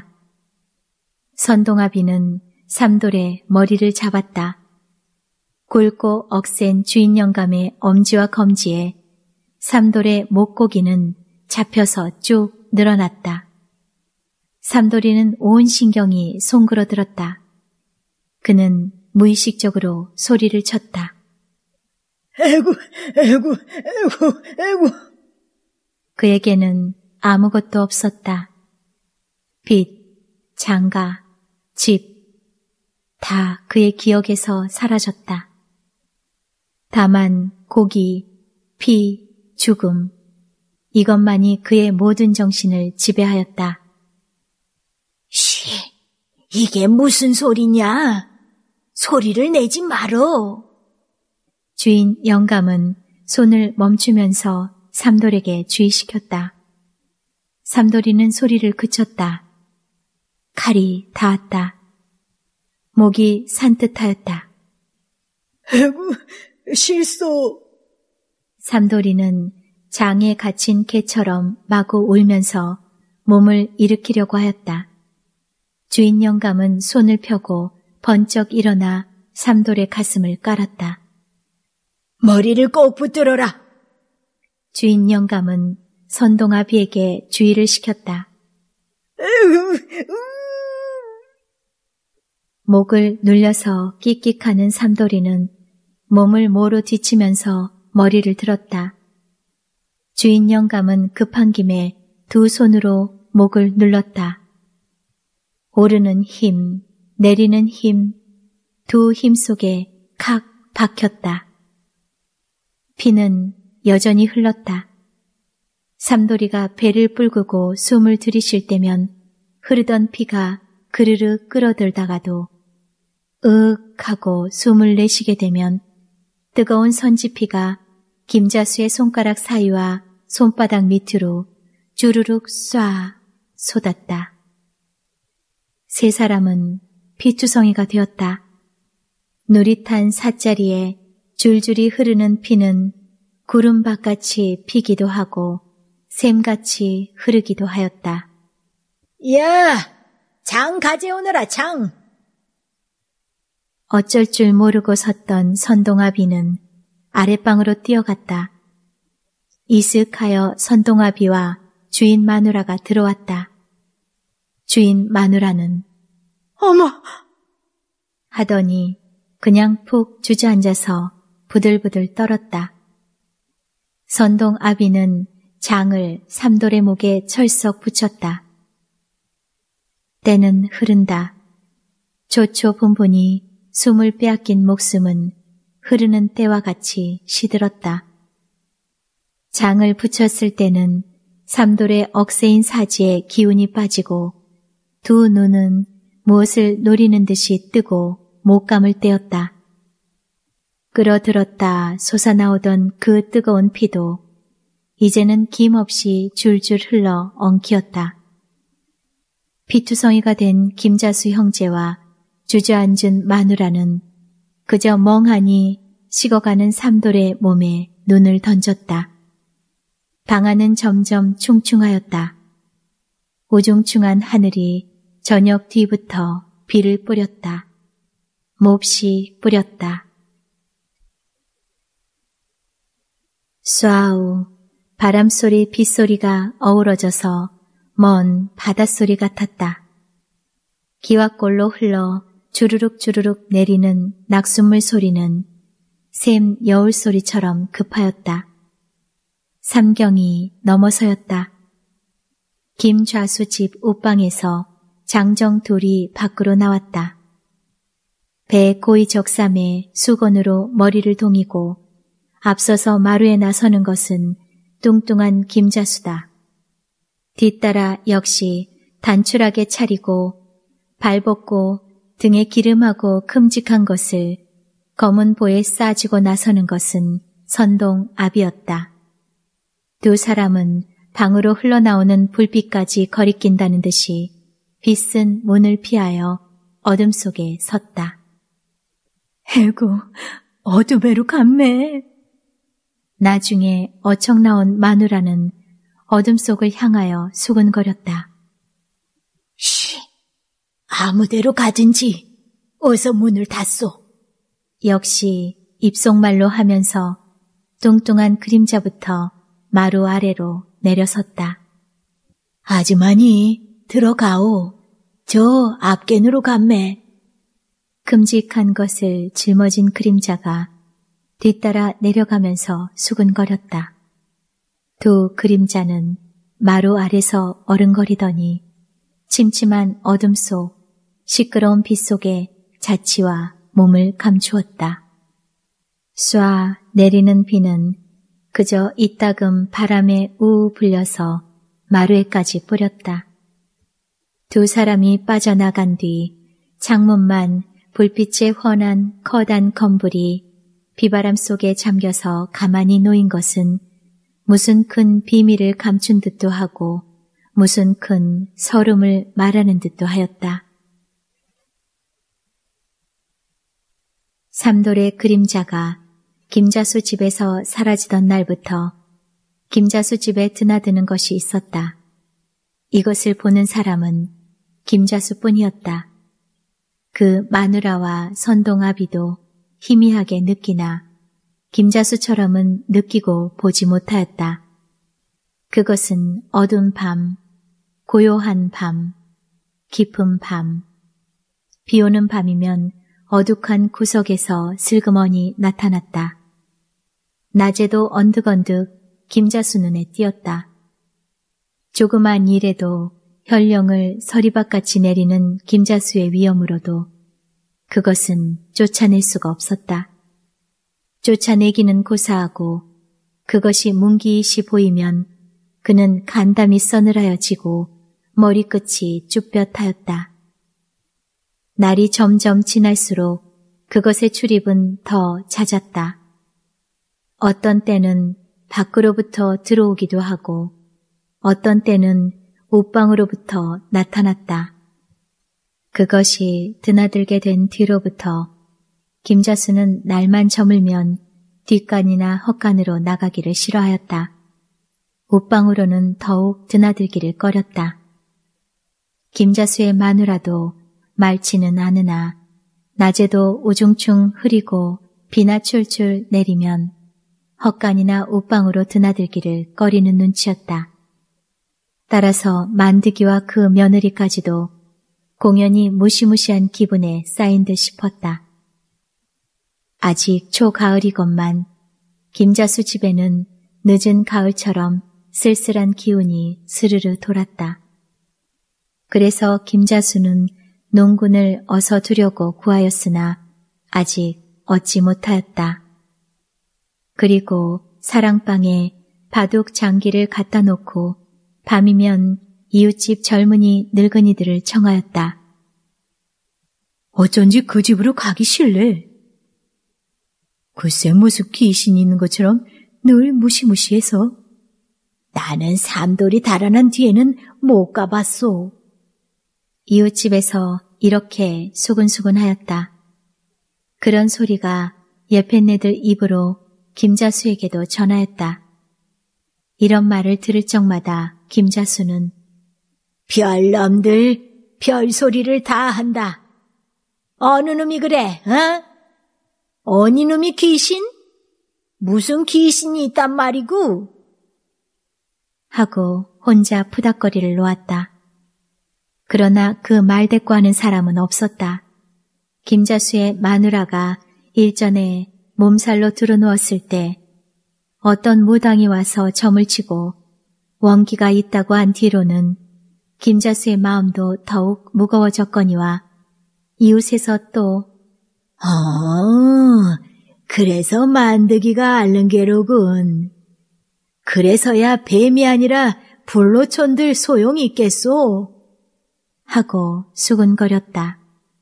선동아비는 삼돌의 머리를 잡았다. 굵고 억센 주인 영감의 엄지와 검지에 삼돌의 목고기는 잡혀서 쭉 늘어났다. 삼돌이는 온 신경이 송그러들었다. 그는 무의식적으로 소리를 쳤다. 에구. 그에게는 아무것도 없었다. 빚, 장가, 집, 다 그의 기억에서 사라졌다. 다만 고기, 피, 죽음, 이것만이 그의 모든 정신을 지배하였다. 이게 무슨 소리냐? 소리를 내지 말어. 주인 영감은 손을 멈추면서 삼돌에게 주의시켰다. 삼돌이는 소리를 그쳤다. 칼이 닿았다. 목이 산뜻하였다. 에구, 실소. 삼돌이는 장에 갇힌 개처럼 마구 울면서 몸을 일으키려고 하였다. 주인 영감은 손을 펴고 번쩍 일어나 삼돌의 가슴을 깔았다. 머리를 꼭 붙들어라. 주인 영감은 선동아비에게 주의를 시켰다. 목을 눌려서 끽끽하는 삼돌이는 몸을 모로 뒤치면서 머리를 들었다. 주인 영감은 급한 김에 두 손으로 목을 눌렀다. 오르는 힘, 내리는 힘, 두 힘 속에 칵 박혔다. 피는 여전히 흘렀다. 삼돌이가 배를 불구고 숨을 들이쉴 때면 흐르던 피가 그르르 끌어들다가도 으윽 하고 숨을 내쉬게 되면 뜨거운 선지피가 김자수의 손가락 사이와 손바닥 밑으로 주르륵 쏴 쏟았다. 세 사람은 피투성이가 되었다. 누릿한 삿자리에 줄줄이 흐르는 피는 구름밭같이 피기도 하고 샘같이 흐르기도 하였다. 야, 장 가져오너라, 장. 어쩔 줄 모르고 섰던 선동아비는 아랫방으로 뛰어갔다. 이슥하여 선동아비와 주인 마누라가 들어왔다. 주인 마누라는 어머! 하더니 그냥 푹 주저앉아서 부들부들 떨었다. 선동아비는 장을 삼돌의 목에 철썩 붙였다. 때는 흐른다. 조초분분히 숨을 빼앗긴 목숨은 흐르는 때와 같이 시들었다. 장을 붙였을 때는 삼돌의 억세인 사지에 기운이 빠지고 두 눈은 무엇을 노리는 듯이 뜨고 목감을 떼었다. 끌어들었다 솟아나오던 그 뜨거운 피도 이제는 김없이 줄줄 흘러 엉키었다. 피투성이가 된 김자수 형제와 주저앉은 마누라는 그저 멍하니 식어가는 삼돌의 몸에 눈을 던졌다. 방안은 점점 충충하였다. 우중충한 하늘이 저녁 뒤부터 비를 뿌렸다. 몹시 뿌렸다. 쏴우 바람소리 빗소리가 어우러져서 먼 바닷소리 같았다. 기와골로 흘러 주르륵 주르륵 내리는 낙숫물 소리는 샘 여울 소리처럼 급하였다. 삼경이 넘어서였다. 김좌수 집 옷방에서 장정 둘이 밖으로 나왔다. 배 고이 적삼에 수건으로 머리를 동이고 앞서서 마루에 나서는 것은 뚱뚱한 김자수다. 뒤따라 역시 단출하게 차리고 발벗고 등에 기름하고 큼직한 것을 검은 보에 싸지고 나서는 것은 선동 아비였다. 두 사람은 방으로 흘러나오는 불빛까지 거리낀다는 듯이 빛은 문을 피하여 어둠 속에 섰다. 에구, 어둠에로 갔매. 나중에 어청 나온 마누라는 어둠 속을 향하여 수근거렸다. 쉬, 아무데로 가든지 어서 문을 닫소. 역시 입속말로 하면서 뚱뚱한 그림자부터 마루 아래로 내려섰다. 아주머니, 들어가오. 저 앞겐으로 갔매. 큼직한 것을 짊어진 그림자가 뒤따라 내려가면서 수근거렸다. 두 그림자는 마루 아래서 어른거리더니 침침한 어둠 속 시끄러운 빛 속에 자치와 몸을 감추었다. 쏴 내리는 비는 그저 이따금 바람에 우우 불려서 마루에까지 뿌렸다. 두 사람이 빠져나간 뒤 창문만 불빛에 훤한 커다란 건불이 비바람 속에 잠겨서 가만히 놓인 것은 무슨 큰 비밀을 감춘 듯도 하고 무슨 큰 서름을 말하는 듯도 하였다. 삼돌의 그림자가 김자수 집에서 사라지던 날부터 김자수 집에 드나드는 것이 있었다. 이것을 보는 사람은 김자수뿐이었다. 그 마누라와 선동아비도 희미하게 느끼나 김자수처럼은 느끼고 보지 못하였다. 그것은 어두운 밤, 고요한 밤, 깊은 밤, 비오는 밤이면 어둑한 구석에서 슬그머니 나타났다. 낮에도 언득언득 김자수 눈에 띄었다. 조그만 일에도 혈령을 서리밭같이 내리는 김자수의 위엄으로도 그것은 쫓아낼 수가 없었다. 쫓아내기는 고사하고 그것이 문기이시 보이면 그는 간담이 서늘하여지고 머리끝이 쭈뼛하였다. 날이 점점 지날수록 그것의 출입은 더 잦았다. 어떤 때는 밖으로부터 들어오기도 하고 어떤 때는 옷방으로부터 나타났다. 그것이 드나들게 된 뒤로부터 김자수는 날만 저물면 뒷간이나 헛간으로 나가기를 싫어하였다. 옷방으로는 더욱 드나들기를 꺼렸다. 김자수의 마누라도 맑지는 않으나 낮에도 우중충 흐리고 비나 출출 내리면 헛간이나 옷방으로 드나들기를 꺼리는 눈치였다. 따라서 만드기와 그 며느리까지도 공연히 무시무시한 기분에 쌓인 듯 싶었다. 아직 초가을이건만 김자수 집에는 늦은 가을처럼 쓸쓸한 기운이 스르르 돌았다. 그래서 김자수는 농군을 어서 두려고 구하였으나 아직 얻지 못하였다. 그리고 사랑방에 바둑 장기를 갖다 놓고 밤이면 이웃집 젊은이 늙은이들을 청하였다. 어쩐지 그 집으로 가기 싫래. 글쎄 무슨 귀신이 있는 것처럼 늘 무시무시해서. 나는 삼돌이 달아난 뒤에는 못 가봤소. 이웃집에서 이렇게 수근수근하였다. 그런 소리가 예편네들 입으로 김자수에게도 전하였다. 이런 말을 들을 적마다 김자수는 별놈들 별소리를 다 한다. 어느 놈이 그래? 어느 놈이 귀신? 무슨 귀신이 있단 말이고? 하고 혼자 푸닥거리를 놓았다. 그러나 그 말대꾸하는 사람은 없었다. 김자수의 마누라가 일전에 몸살로 들어누웠을 때 어떤 무당이 와서 점을 치고 원기가 있다고 한 뒤로는 김자수의 마음도 더욱 무거워졌거니와 이웃에서 또 그래서 만드기가 앓는 게로군. 그래서야 뱀이 아니라 불로촌들 소용이 있겠소. 하고 수근거렸다.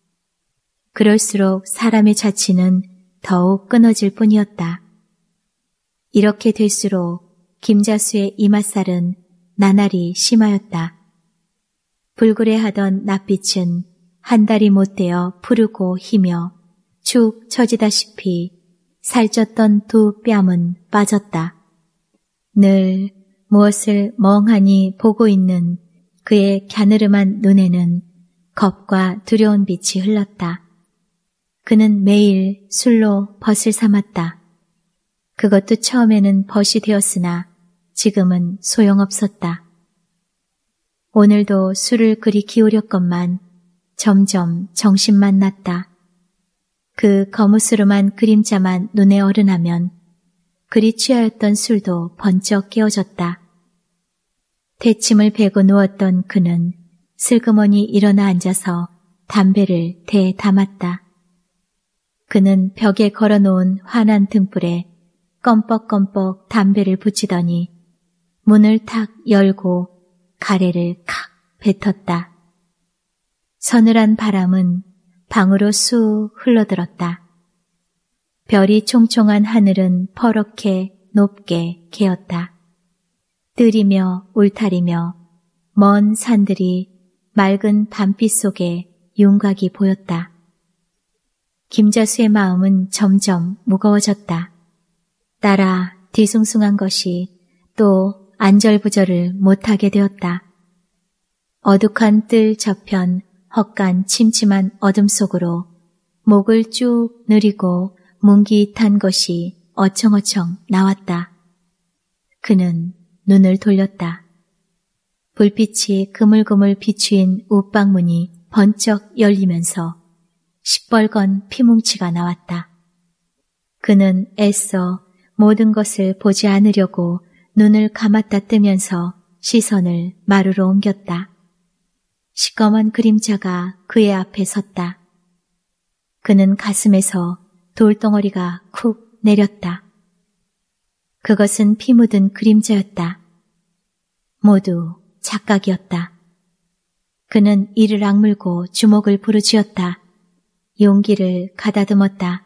그럴수록 사람의 자취는 더욱 끊어질 뿐이었다. 이렇게 될수록 김자수의 이맛살은 나날이 심하였다. 불그레하던 낯빛은 한 달이 못되어 푸르고 희며 축 처지다시피 살쪘던 두 뺨은 빠졌다. 늘 무엇을 멍하니 보고 있는 그의 갸느름한 눈에는 겁과 두려운 빛이 흘렀다. 그는 매일 술로 벗을 삼았다. 그것도 처음에는 벗이 되었으나 지금은 소용없었다. 오늘도 술을 그리 기울였건만 점점 정신만 났다. 그 거무스름한 그림자만 눈에 어른하면 그리 취하였던 술도 번쩍 깨어졌다. 대침을 베고 누웠던 그는 슬그머니 일어나 앉아서 담배를 대에 담았다. 그는 벽에 걸어놓은 환한 등불에 껌뻑껌뻑 담배를 붙이더니 문을 탁 열고 가래를 칵 뱉었다. 서늘한 바람은 방으로 쑥 흘러들었다. 별이 총총한 하늘은 퍼렇게 높게 개었다. 뜰이며 울타리며 먼 산들이 맑은 밤빛 속에 윤곽이 보였다. 김자수의 마음은 점점 무거워졌다. 따라 뒤숭숭한 것이 또 안절부절을 못하게 되었다. 어둑한 뜰 저편 헛간 침침한 어둠 속으로 목을 쭉 느리고 뭉깃한 것이 어청어청 나왔다. 그는 눈을 돌렸다. 불빛이 그물그물 비추인 웃방문이 번쩍 열리면서 시뻘건 피뭉치가 나왔다. 그는 애써 모든 것을 보지 않으려고 눈을 감았다 뜨면서 시선을 마루로 옮겼다. 시꺼먼 그림자가 그의 앞에 섰다. 그는 가슴에서 돌덩어리가 쿡 내렸다. 그것은 피 묻은 그림자였다. 모두 착각이었다. 그는 이를 악물고 주먹을 부르짖었다. 용기를 가다듬었다.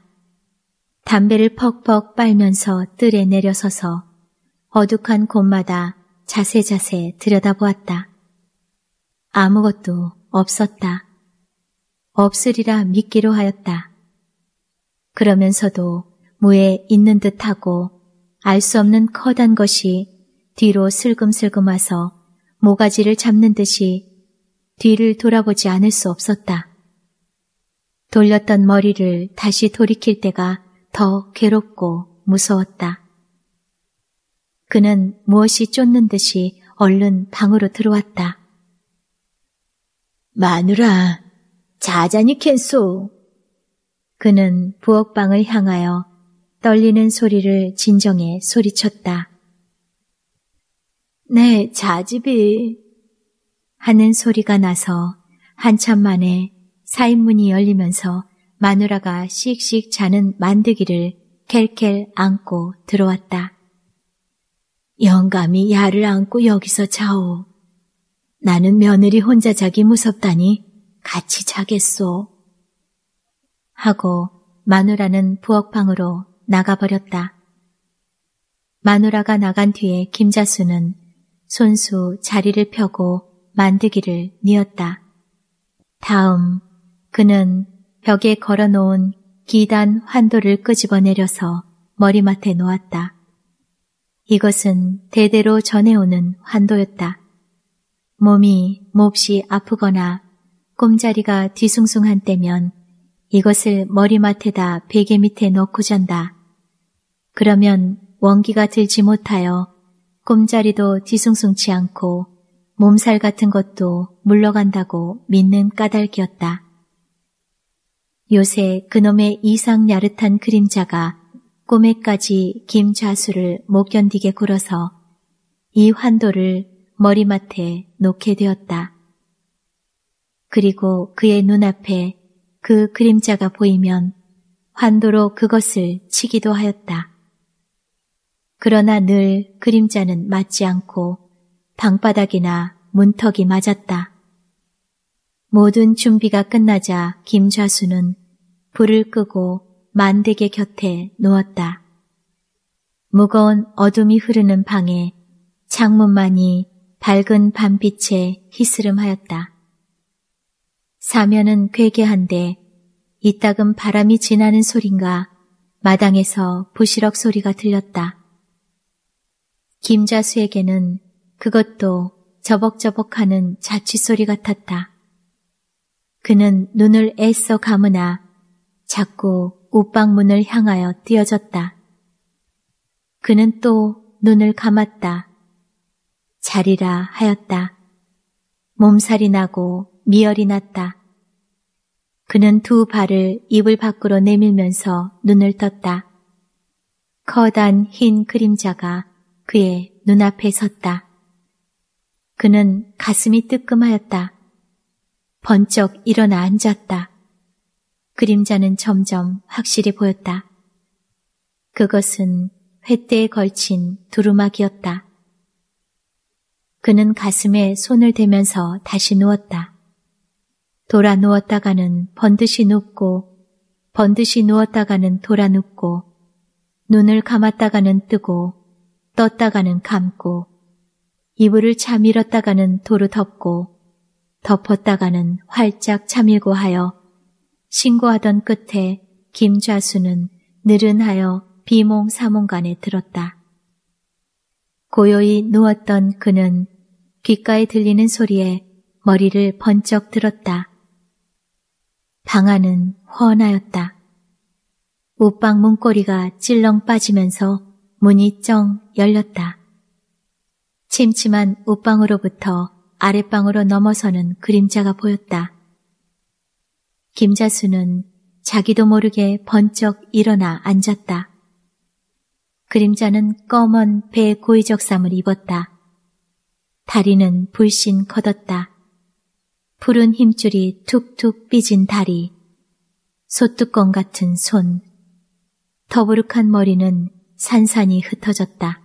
담배를 퍽퍽 빨면서 뜰에 내려서서 어둑한 곳마다 자세자세 들여다보았다. 아무것도 없었다. 없으리라 믿기로 하였다. 그러면서도 무에 있는 듯하고 알 수 없는 커다란 것이 뒤로 슬금슬금 와서 모가지를 잡는 듯이 뒤를 돌아보지 않을 수 없었다. 돌렸던 머리를 다시 돌이킬 때가 더 괴롭고 무서웠다. 그는 무엇이 쫓는 듯이 얼른 방으로 들어왔다. 마누라, 자자니 캔소. 그는 부엌방을 향하여 떨리는 소리를 진정해 소리쳤다. 네, 자집이. 하는 소리가 나서 한참 만에 사인문이 열리면서 마누라가 씩씩 자는 만드기를 켈켈 안고 들어왔다. 영감이 야를 안고 여기서 자오. 나는 며느리 혼자 자기 무섭다니 같이 자겠소. 하고 마누라는 부엌방으로 나가버렸다. 마누라가 나간 뒤에 김자수는 손수 자리를 펴고 만드기를 뉘었다. 다음 그는 벽에 걸어놓은 기단 환도를 끄집어내려서 머리맡에 놓았다. 이것은 대대로 전해오는 환도였다. 몸이 몹시 아프거나 꼼자리가 뒤숭숭한 때면 이것을 머리맡에다 베개 밑에 넣고 잔다. 그러면 원기가 들지 못하여 꼼자리도 뒤숭숭치 않고 몸살 같은 것도 물러간다고 믿는 까닭이었다. 요새 그놈의 이상 야릇한 그림자가 꿈에까지 김좌수를 못 견디게 굴어서 이 환도를 머리맡에 놓게 되었다. 그리고 그의 눈앞에 그 그림자가 보이면 환도로 그것을 치기도 하였다. 그러나 늘 그림자는 맞지 않고 방바닥이나 문턱이 맞았다. 모든 준비가 끝나자 김좌수는 불을 끄고 만대개 곁에 누웠다. 무거운 어둠이 흐르는 방에 창문만이 밝은 밤빛에 희스름하였다. 사면은 괴괴한데 이따금 바람이 지나는 소린가 마당에서 부시럭 소리가 들렸다. 김자수에게는 그것도 저벅저벅하는 자취소리 같았다. 그는 눈을 애써 감으나 자꾸 옷방 문을 향하여 뛰어졌다. 그는 또 눈을 감았다. 자리라 하였다. 몸살이 나고 미열이 났다. 그는 두 발을 이불 밖으로 내밀면서 눈을 떴다. 커다란 흰 그림자가 그의 눈앞에 섰다. 그는 가슴이 뜨끔하였다. 번쩍 일어나 앉았다. 그림자는 점점 확실히 보였다. 그것은 횃대에 걸친 두루마기였다. 그는 가슴에 손을 대면서 다시 누웠다. 돌아 누웠다가는 번듯이 눕고 번듯이 누웠다가는 돌아 눕고 눈을 감았다가는 뜨고 떴다가는 감고 이불을 차밀었다가는 도로 덮고 덮었다가는 활짝 차밀고 하여 신고하던 끝에 김좌수는 느른하여 비몽사몽간에 들었다. 고요히 누웠던 그는 귓가에 들리는 소리에 머리를 번쩍 들었다. 방 안은 훤하였다. 옷방 문고리가 찔렁 빠지면서 문이 쩡 열렸다. 침침한 옷방으로부터 아랫방으로 넘어서는 그림자가 보였다. 김자수는 자기도 모르게 번쩍 일어나 앉았다. 그림자는 검은 배 고이적삼을 입었다. 다리는 불신 걷었다. 푸른 힘줄이 툭툭 삐진 다리, 소뚜껑 같은 손, 더부룩한 머리는 산산이 흩어졌다.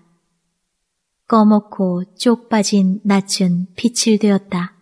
꺼먹고 쪽 빠진 낯은 빛을 되었다.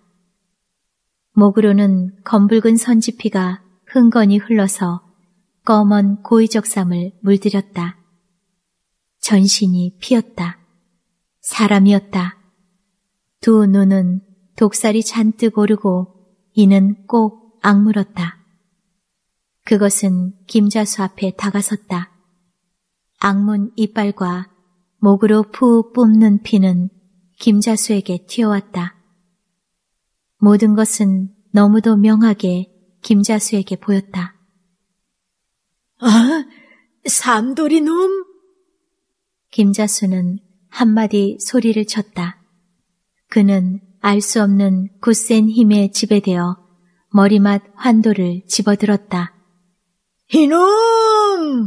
목으로는 검붉은 선지피가 흥건히 흘러서 검은 고이적삼을 물들였다. 전신이 피었다. 사람이었다. 두 눈은 독살이 잔뜩 오르고 이는 꼭 악물었다. 그것은 김자수 앞에 다가섰다. 악문 이빨과 목으로 푹 뿜는 피는 김자수에게 튀어왔다. 모든 것은 너무도 명하게 김자수에게 보였다. 아, 삼돌이 놈! 김자수는 한마디 소리를 쳤다. 그는 알 수 없는 굳센 힘에 지배되어 머리맡 환도를 집어들었다. 이놈!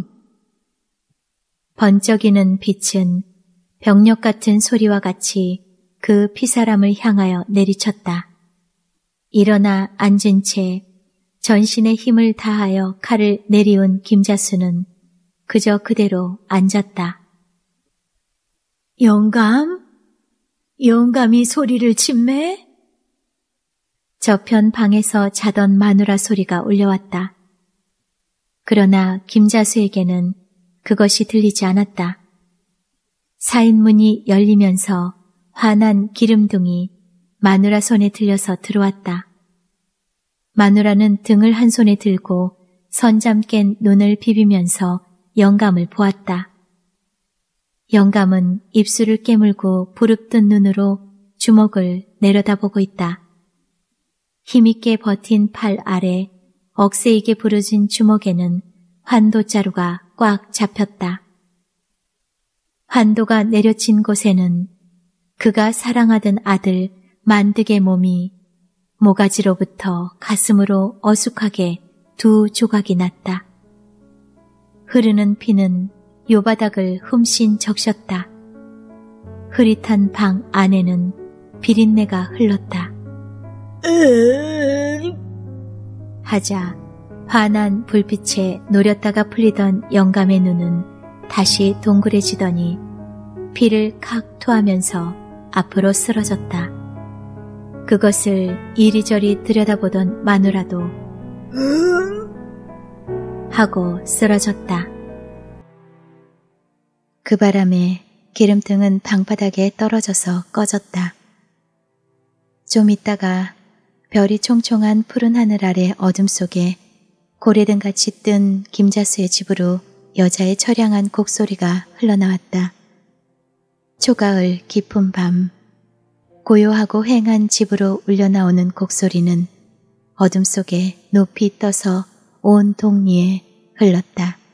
번쩍이는 빛은 병력 같은 소리와 같이 그 피사람을 향하여 내리쳤다. 일어나 앉은 채 전신의 힘을 다하여 칼을 내리운 김자수는 그저 그대로 앉았다. 영감? 영감이 소리를 침매? 저편 방에서 자던 마누라 소리가 울려왔다. 그러나 김자수에게는 그것이 들리지 않았다. 사인문이 열리면서 환한 기름둥이 마누라 손에 들려서 들어왔다. 마누라는 등을 한 손에 들고 선잠 깬 눈을 비비면서 영감을 보았다. 영감은 입술을 깨물고 부릅뜬 눈으로 주먹을 내려다보고 있다. 힘있게 버틴 팔 아래 억세이게 부러진 주먹에는 환도자루가 꽉 잡혔다. 환도가 내려친 곳에는 그가 사랑하던 아들 만득의 몸이 모가지로부터 가슴으로 어숙하게 두 조각이 났다. 흐르는 피는 요바닥을 흠씬 적셨다. 흐릿한 방 안에는 비린내가 흘렀다. 하자 환한 불빛에 노렸다가 풀리던 영감의 눈은 다시 동그래지더니 피를 칵 토하면서 앞으로 쓰러졌다. 그것을 이리저리 들여다보던 마누라도 하고 쓰러졌다. 그 바람에 기름등은 방바닥에 떨어져서 꺼졌다. 좀 있다가 별이 총총한 푸른 하늘 아래 어둠 속에 고래등같이 뜬 김자수의 집으로 여자의 처량한 곡소리가 흘러나왔다. 초가을 깊은 밤 고요하고 휑한 집으로 울려나오는 곡소리는 어둠 속에 높이 떠서 온 동리에 흘렀다.